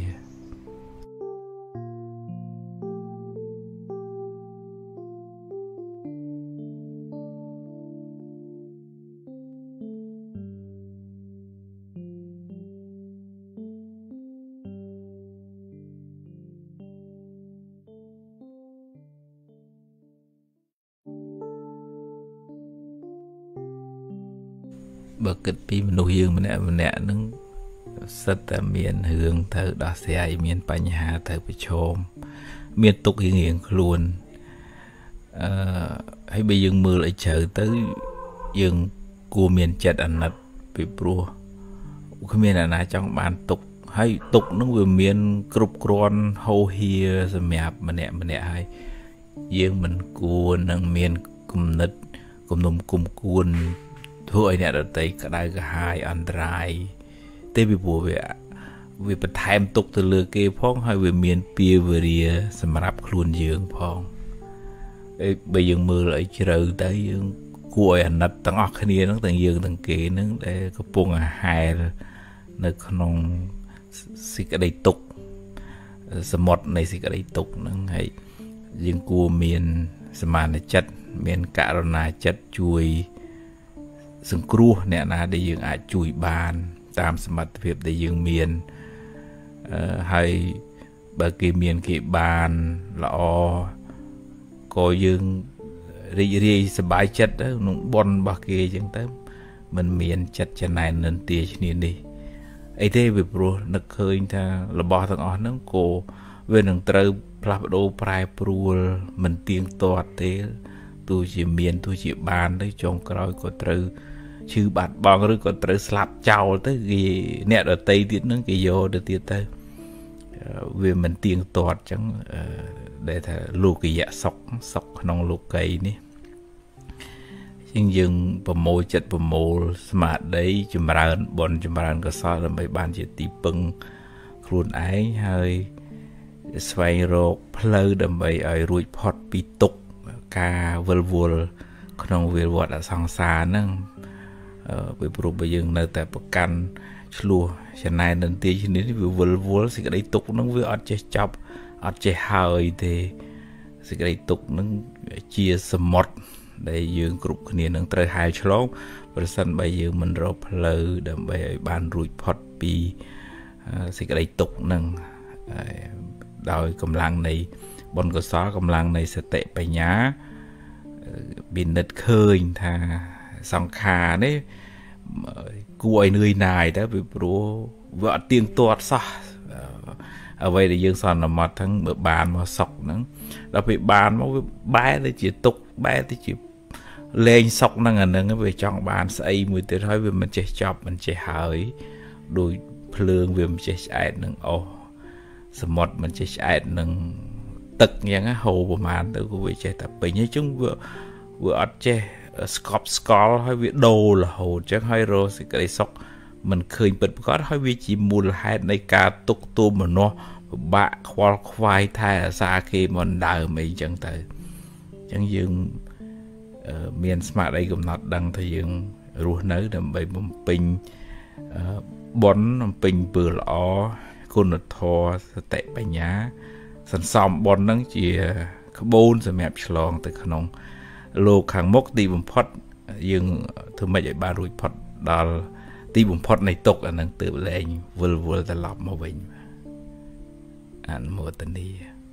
បើគិតពីមនុស្សយើងម្នាក់ម្នាក់នឹងសិតតែមានរឿងទៅដោះស្រាយមានបញ្ហាទៅប្រឈមមានទុករៀងៗខ្លួនអឺហើយបើយើងមើលឲ្យជ្រៅទៅយើងគួរមានចិត្តអាណិតពីព្រោះគ្មានអ្នកណាចង់បានទុកហើយទុកនឹងវាមានគ្រប់គ្រាន់ហូរហៀសម្រាប់ម្នាក់ម្នាក់ហើយយើងមិនគួរនឹងមានគំនិតគំនុំគុំគួនធ្វើឲ្យអ្នកដទៃក្តៅក្រហាយអន្តរាយទេពីព្រោះវាវាបន្ថែមទុកទៅលើគេផងហើយវាមានពៀវរាសម្រាប់ខ្លួនយើងផងបើយើងមើលឲ្យជ្រៅទៅយើងគួរឲ្យអាណិតទាំងអស់គ្នាហ្នឹងទាំងយើងទាំងគេហ្នឹងដែលកំពុងអាហែលនៅក្នុងសេចក្តីទុក្ខសមុទ្រនៃសេចក្តីទុក្ខហ្នឹងហើយយើងគួរមានសមានចិត្តមានករុណាចិត្តជួយសង្គ្រោះអ្នកណាដែលយើងអាចជួយបានតាមសមត្ថភាពដែលយើងមានហើយបើគេមានគេបានល្អក៏យើងរីករាយសប្បាយចិត្តក្នុងបុណ្យរបស់គេអញ្ចឹងទៅមិនមានចិត្តចំណែននិន្ទាឈ្នានេះអីទេពីព្រោះនឹកឃើញថារបស់ទាំងអស់ហ្នឹងក៏វានឹងត្រូវផ្លាស់ប្ដូរប្រែប្រួលមិនទៀងទាត់ទេទោះជាមានទោះជាបានទៅចុងក្រោយក៏ត្រូវឈឺបាត់បង់ឬក៏ត្រូវស្លាប់ចោលទៅគេអ្នកដតីទៀតហ្នឹងគេយកទៅទៀតទៅវាមិនទៀងទាត់អញ្ចឹងដែលថាលោកយៈសុខសុខក្នុងលោកីនេះជាងយើងប្រមូលចិត្តប្រមូលស្មារតីចម្រើនបុណ្យចម្រើនកុសលដើម្បីបានជាទីពឹងខ្លួនឯងហើយស្វែងរកផ្លូវដើម្បីឲ្យរួចផុតពីទុក្ខការវិលវល់ក្នុងវាលវដ្តអសង្សារហ្នឹងពីព្រោះបើយើងនៅតែប្រកាន់ឆ្លោះចំណែននិន្ទាឈ្នានេះវាវិលវល់សេចក្តីទុក្ខហ្នឹងវាអត់ចេះចប់អត់ចេះហើយទេសេចក្តីទុក្ខហ្នឹងជាសមុទ្រដែលយើងគ្រប់គ្នានឹងត្រូវហែលឆ្លងប្រសិនបើយើងមិនរកផ្លូវដើម្បីឲ្យបានរួចផុតពីសេចក្តីទុក្ខហ្នឹងដោយកម្លាំងនៃបុណ្យកុសលកម្លាំងនៃសតិបញ្ញាពិនិត្យឃើញថាសង្ខារនេះគួរឲ្យនឿយណាយទៅពីព្រោះវាអត់ទៀងទាត់សោះអ្វីដែលយើងសន្មត់ហ្នឹងបើបានមកសុកហ្នឹងដល់ពេលបានមកវាបែរទៅជាទុកបែរទៅជាលែងសុកហ្នឹងអាហ្នឹងវាចង់បានស្អីមួយទៀតហើយវាមិនចេះចប់មិនចេះហើយដោយភ្លើងវាមិនចេះឆ្អែតនឹងអស់សមុទ្រមិនចេះឆ្អែតនឹងទឹកអញ្ចឹងហូរប្រមាណទៅក៏វាចេះតែពេញហើយជឹងវាវាអត់ចេះស្កប់ស្កល់ហើយវាដូររហូតអញ្ចឹងហើយរស់សេចក្តីសុខមិនឃើញពិតប្រាកដហើយវាជាមូលហេតុនៃការទុកទោមនោះពិបាកខ្វល់ខ្វាយថែអាសាគេមិនដើមអីអញ្ចឹងទៅអញ្ចឹងយើងមានស្មារតីកំណត់ដឹងថាយើងរស់នៅដើម្បីបំពេញបុណ្យបំពេញពើល្អគុណធម៌សតិបញ្ញាសន្សំបុណ្យហ្នឹងជាក្បូនសម្រាប់ឆ្លងទៅក្នុងលោកខាងមុខទីបំផុតយើងធ្វើម៉េចឲ្យបានរួចផុតដល់ទីបំផុតនៃទុក្ខអានឹងទើបលែងវិលវល់ត្រឡប់មកវិញអនុមោទនា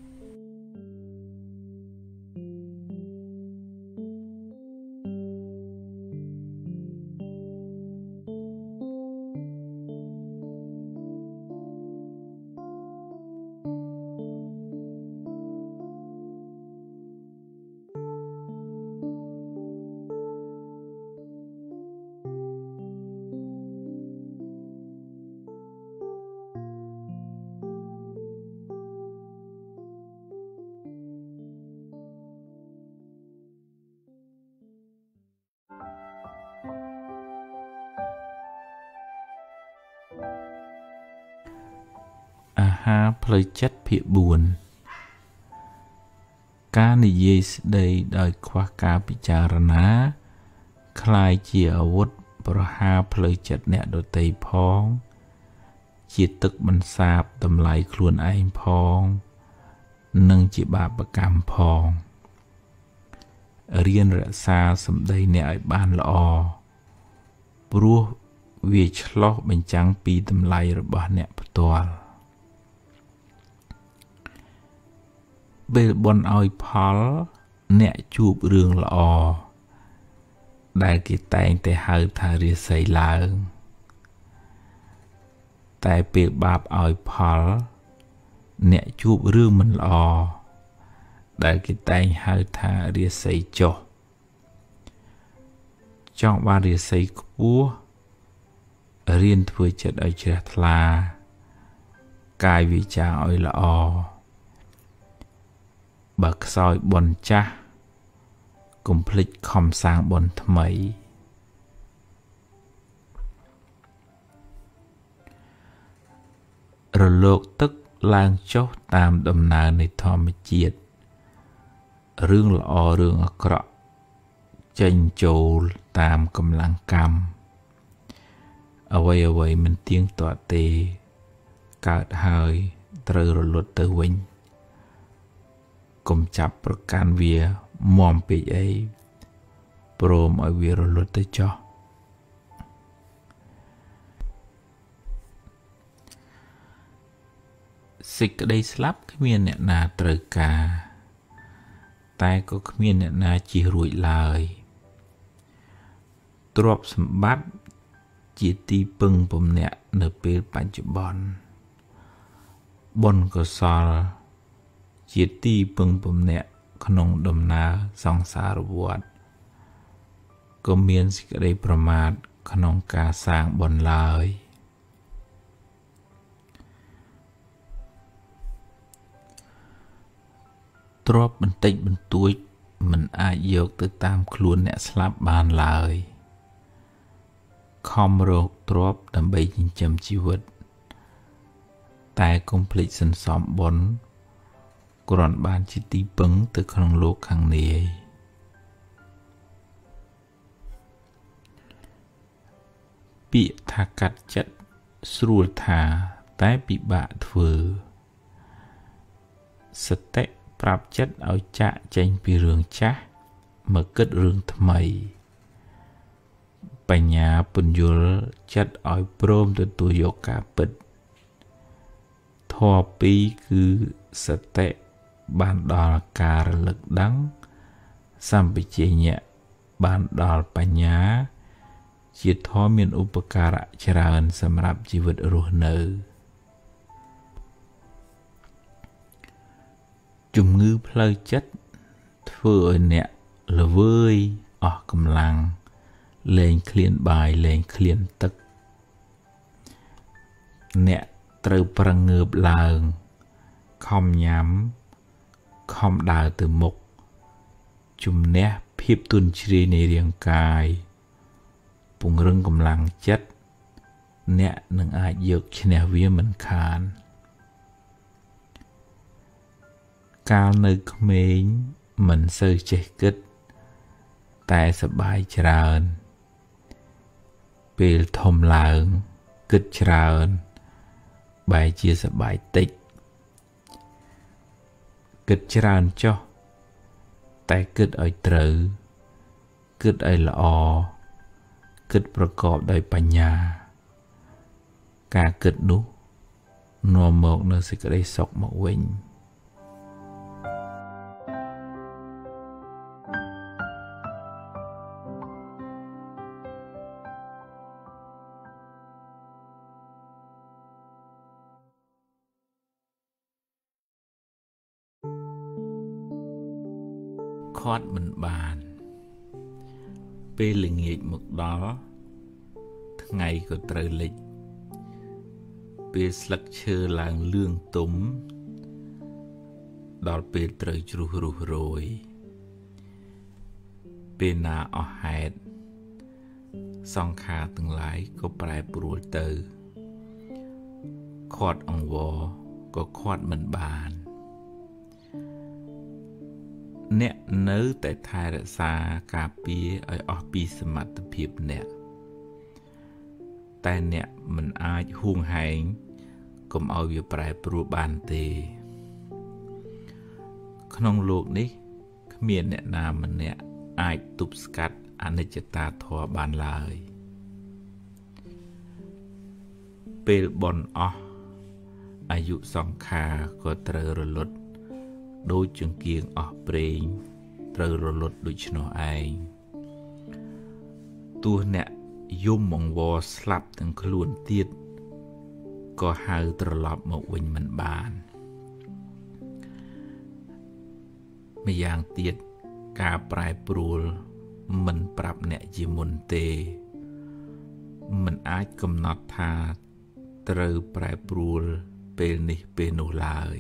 អាហារផ្លូវចិត្តភាគបួនការនិយាយស្ដីដោយខ្វះការពិចារណាคล้ายជាអាវុធប្រហារផ្លូវចិត្តអ្នកដទៃផងជាទឹកមិនសាបតម្លៃខ្លួនឯងផងនិងជាបាបកម្មផងរៀនរក្សាសម្ដីអ្នកឲ្យបានល្អព្រោះវាឆ្លោះបញ្ចាំងពីតម្លៃរបស់អ្នកផ្ទាល់ពេលបន់ឲ្យផលអ្នកជួបរឿងល្អដែលគេតែងតែហៅថារាសីឡើងតែពេលបាបឲ្យផលអ្នកជួបរឿងមិនល្អដែលគេតែងហៅថារាសីចុះចង់បានរាសីខ្ពស់រៀនធ្វើចិត្តឲ្យជ្រះថ្លាកាយវាចាឲ្យល្អបើខ្សោយបុណ្យចាស់កុំភ្លេចខំសាងបុណ្យថ្មីរលកទឹកឡើងចុះតាមដំណើរនៃធម្មជាតិរឿងល្អរឿងអាក្រក់ចេញចូលតាមកម្លាំងកម្មអ្វីអ្វីមិនទៀងទាត់ទេកើតហើយត្រូវរលត់ទៅវិញកុំចាប់ប្រកាន់វាមាំពេកអីព្រមឲ្យវារលត់ទៅចោះសេចក្តីស្លាប់គ្មានអ្នកណាត្រូវការតែក៏គ្មានអ្នកណាជៀសរួចឡើយទ្រព្យសម្បត្តិជាទីពឹងពំនាក់នៅពេលបច្ចុប្បន្នបុណ្យកុសលជាទីពឹងពំនាក់ក្នុងដំណើរសង្សារវដ្តក៏មានសេចក្តីប្រមាទក្នុងការសាងបុណ្យឡើយទ្រព្យបន្តិចបន្តួចមិនអាចយកទៅតាមខ្លួនអ្នកស្លាប់បានឡើយខំរកទ្រព្យដើម្បីចិញ្ចឹមជីវិតតែកុំភ្លេចសន្សំបុណ្យគ្រាន់បានជាទីពឹងទៅក្នុងលោកខាងនាយពាក្យថាកាត់ចិត្តស្រួលថាតែពិបាកធ្វើសតិប្រាប់ចិត្តឲ្យចាកចេញពីរឿងចាស់មកគិតរឿងថ្មីបញ្ញាពន្យល់ចិត្តឲ្យព្រមទទួលយកការពិតធម៌ពីរគឺសតិបានដល់ការរលឹកដឹងសម្បជញ្ញៈបានដល់បញ្ញាជាធម៌មានឧបការៈច្រើនសម្រាប់ជីវិតរស់នៅជំងឺផ្លូវចិត្តធ្វើឲ្យអ្នកល្វើយអស់កម្លាំងលែងឃ្លានបាយលែងឃ្លានទឹកអ្នកត្រូវប្រឹងងើបឡើងខំញ៉ាំខំដើរទៅមុខជំនះភាពទន់ជ្រាយនៃរាងកាយពង្រឹងកម្លាំងចិត្តអ្នកនឹងអាចយកឈ្នះវាមិនខានកាលនៅក្មេងមិនសូវចេះគិតតែសប្បាយច្រើនពេលធំឡើងគិតច្រើនបែរជាសប្បាយតិចគិតច្រើនចុះតែគិតឲ្យត្រូវគិតឲ្យល្អគិតប្រកបដោយបញ្ញាការគិតនោះនាំមកនូវសេចក្តីសុខមកវិញខាត់មិនបានពេលល្ងាចមកដល់ថ្ងៃក៏ត្រូវលិចពេលស្លឹកឈើឡើងលឿងទុំដល់ពេលត្រូវជ្រុះរុះរយពេលណាអស់ហេតុសង្ខារទាំងឡាយក៏ប្រែប្រួលទៅខាត់អង្វរក៏ខាត់មិនបានអ្នកនៅតែថែរក្សាការពារឲ្យអស់ពីសមត្ថភាពអ្នកតែអ្នកមិនអាចហួងហែងកុំឲ្យវាប្រែប្រួលបានទេក្នុងโลกនេះគ្មានអ្នកណាម្នាក់អាចទប់ស្កាត់អនិច្ចតាធម៌បានឡើយពេលបន់អស់អាយុសង្ខារក៏ត្រូវរលត់ដូចចង្គៀងអស់ប្រេងត្រូវរលត់ដូច្នោះឯងទោះអ្នកយំអង្វរស្លាប់ទាំងខ្លួនទៀតក៏ហៅត្រឡប់មកវិញមិនបានម្យ៉ាងទៀតការប្រែប្រួលមិនប្រាប់អ្នកជាមុនទេមិនអាចកំណត់ថាត្រូវប្រែប្រួលពេលនេះពេលនោះឡើយ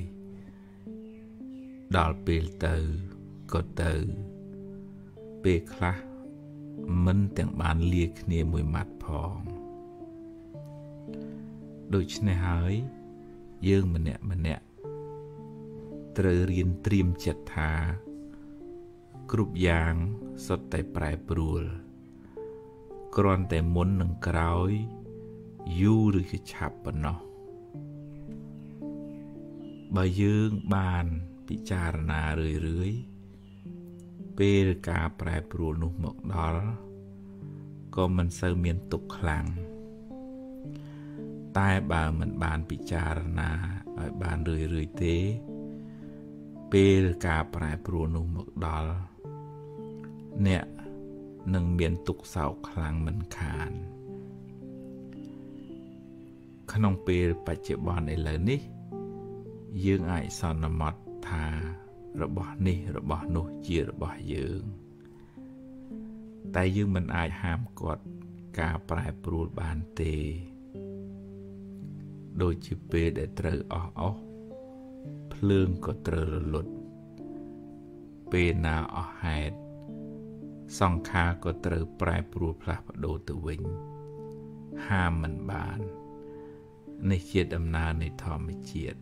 ដល់ពេលទៅក៏ទៅពេលខ្លះមិនទាំងបានលាគ្នាមួយម៉ាត់ផងដូច្នេះហើយយើងម្នាក់ម្នាក់ត្រូវរៀនត្រៀមចិត្តថាគ្រប់យ៉ាងសុទ្ធតែប្រែប្រួលគ្រាន់តែមុននឹងក្រោយយូរឬក៏ឆាប់ប៉ុណ្ណោះបើយើងបានពិចារណារឿយរឿយពេលការប្រែប្រួលនោះមកដល់ក៏មិនសូវមានទុក្ខខ្លាំងតែបើមិនបានពិចារណាឲ្យបានរឿយរឿយទេពេលការប្រែប្រួលនោះមកដល់អ្នកនឹងមានទុក្ខសោកខ្លាំងមិនខានក្នុងពេលបច្ចុប្បន្នឥឡូវនេះយើងអាចសន្មត់ថារបស់នេះរបស់នោះជារបស់យើងតែយើងមិនអាចហាមឃាត់ការប្រែប្រួលបានទេដូចជាពេលដែលត្រូវអស់អស់ភ្លើងក៏ត្រូវរលត់ពេលណាអស់ហេតុសង្ខារក៏ត្រូវប្រែប្រួលផ្លាស់ប្ដូរទៅវិញហាមមិនបាននេះជាដំណើរនៃធម្មជាតិ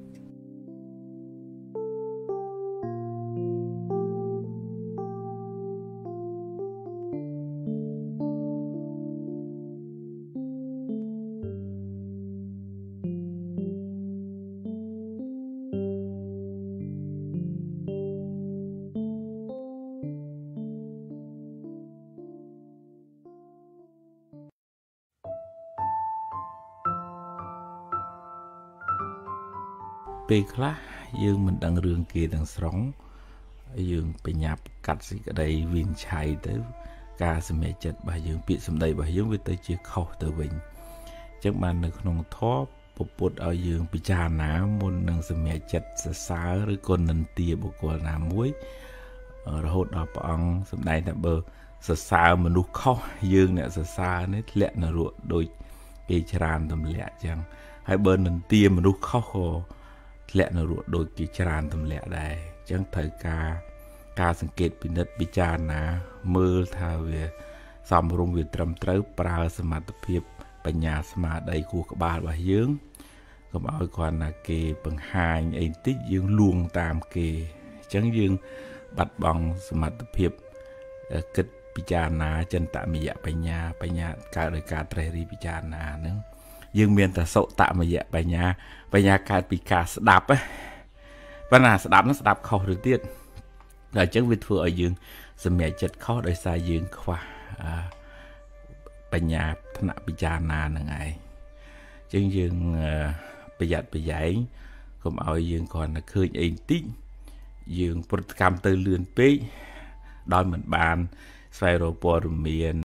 ពេលខ្លះយើងមិនដឹងរឿងគេទាំងស្រុងយើងបញ្ញាប់កាត់សេចក្តីវិនិច្ឆ័យទៅការសម្រេចចិត្តរបស់យើងពាក្យសម្ដីរបស់យើងវាទៅជាខុសទៅវិញអញ្ចឹងបាននៅក្នុងធម៌ពុទ្ធឲ្យយើងពិចារណាមុននឹងសម្រេចចិត្តសរសើរឬក៏និន្ទាបុគ្គលណាមួយរហូតដល់ព្រះអង្គសម្ដែងថាបើសរសើរមនុស្សខុសយើងអ្នកសរសើរនេះធ្លាក់នរកដូចគេច្រើនទម្លាក់អញ្ចឹងហើយបើនិន្ទាមនុស្សខុសក៏ធ្លាក់នរកដូចគេច្រើនទម្លាក់ដែរអញ្ចឹងត្រូវការការសង្កេតពិនិត្យពិចារណាមើលថាវាសមរម្យវាត្រឹមត្រូវប្រើសមត្ថភាពបញ្ញាស្មារតីគូក្បាលរបស់យើងកុំឲ្យគ្រាន់តែគេបង្ហាញអីបន្តិចយើងលួងតាមគេអញ្ចឹងយើងបាត់បង់សមត្ថភាពគិតពិចារណាចិន្តមយបញ្ញាបញ្ញាកើតដោយការត្រេះរិះពិចារណាហ្នឹងយើងមានតែសុតមយបញ្ញាបញ្ញាកើតពីការស្ដាប់ប៉ុន្តែស្ដាប់ហ្នឹងស្ដាប់ខុសទៅទៀតតែអញ្ចឹងវាធ្វើឲ្យយើងសម្រេចចិត្តខុសដោយសារយើងខ្វះបញ្ញាថ្នាក់ពិចារណាហ្នឹងឯងអញ្ចឹងយើងប្រយ័ត្នប្រយែងកុំឲ្យយើងគ្រាន់តែឃើញអីបន្តិចយើងប្រតិកម្មទៅលឿនពេកដោយមិនបានស្វែងរកព័ត៌មាន